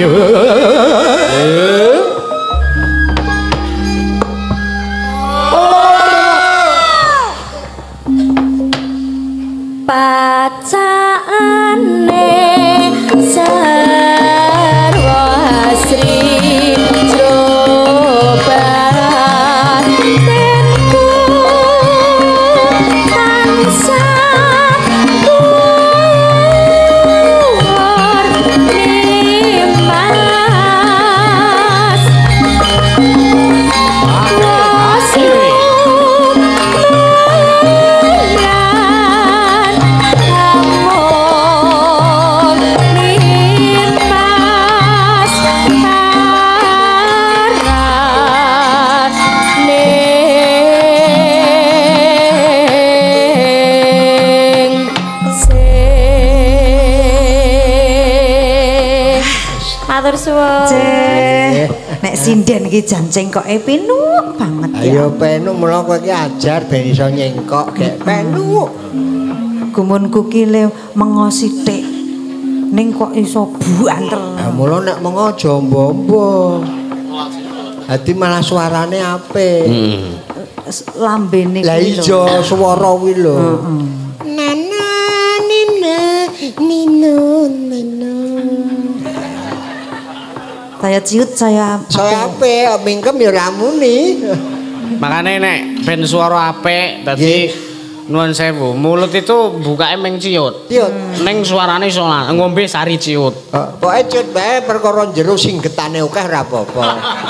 Pacane sarwa asri coba tenku tansah kuwar nimas matur suwun. Ceh, nek sinden iki jan cengkoke pinuk banget ya. Ayo penuk mula kowe iki ajar ben iso nyengkok gek penuk. Gumunku ki le mengo sithik. Ning kok iso buanter. Lah mula nek mengo aja mbombo. Dadi malah suarane apik. Heeh. Lambene Lah ijo swara kuwi lho. Heeh. Nana nina nino nino. Saya ciut saya Saya apik, mingkem ya ramuni. Makane nek ben swara apik dadi nuwun sewu, mulut itu bukake meng ciut. Ciut. Ning suarane iso ngombe sari ciut. Pokoke ciut bae perkara jero sing getane akeh ora apa-apa.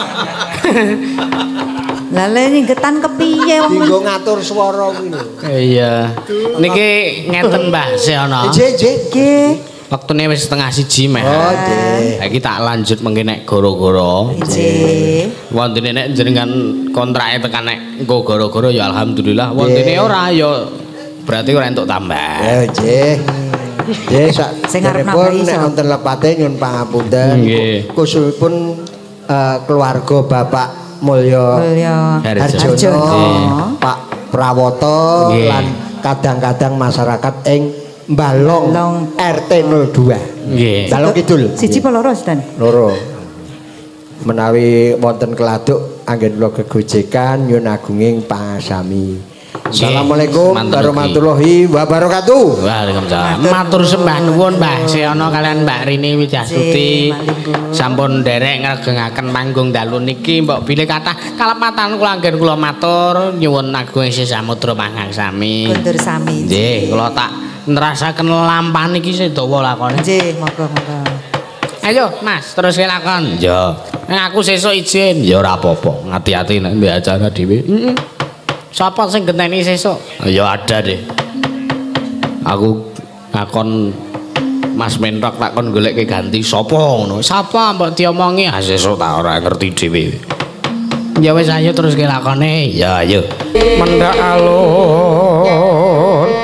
Lah le nyinggetan kepiye wong Dinggo ngatur swara kuwi lho. Iya. Niki ngeten Mbah Seana. Nggih, nggih. nggih. Waktune wis setengah siji meh. Oh, nggih. Saiki tak lanjut mengke nek gara-gara. Nggih. Wontene nek jenengan kontrake tekan nek engko gara-gara ya alhamdulillah. Wontene ora ya berarti ora entuk tambah. Ya nggih. Nggih sak Sing arep pun nambahi nek iso. wonten lepate nyuwun pangapunten. Nggih. Khususipun eh, keluarga Bapak Mulya Mulya Harjono. Harjono, Pak Prawoto Nggih. lan kadang-kadang masyarakat ing Balong Balong. R T nol dua. Nggih. Balong Kidul. Siji apa loro Stan? Loro. Menawi wonten keladuk anggen kula gegojekan nyuwun agunging pangasami. Assalamualaikum Manten warahmatullahi wabarakatuh. Waalaikumsalam. Matur sembah nuwun Mbah Seana kalian Mbak Rini Widyastuti. Sampun nderek ngregengaken manggung dalu niki mbok bilih kathah kalepatan kula anggen kula matur nyuwun agung ing samudra pangangsami. Kondur sami. Nggih, kula tak nerasaken lampahan iki sedawa lakone. Nggih, monggo-monggo. Ayo Mas, terus lakon. Ya. Nek aku sesuk izin, ya ora apa-apa. Ngati-ati nek ndek acara dhewe. Heeh. Sapa sing genteni sesuk? Ya ada deh. Aku ngakon Mas Mentok tak kon goleke ganti sapa ngono. Sapa mbok diomongi? Ah sesuk tak ora ngerti dhewe. Ya wis ayo terus ke lakone. Ya ayo. Mendak alun.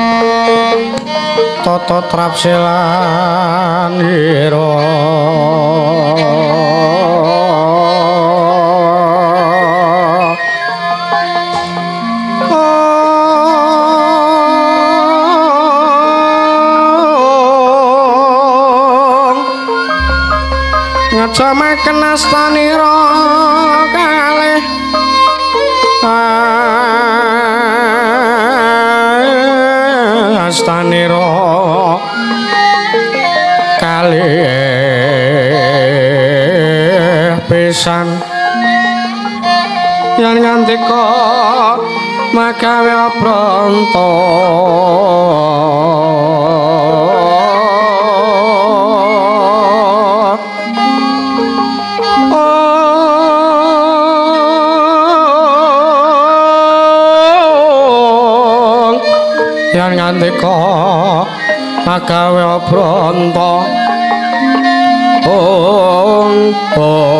Toto trapselan ira. Ngecamaken astanira kalih astanira kalih pisan yen ngantika magawe pranta yen ngandika magawe pranta ong ong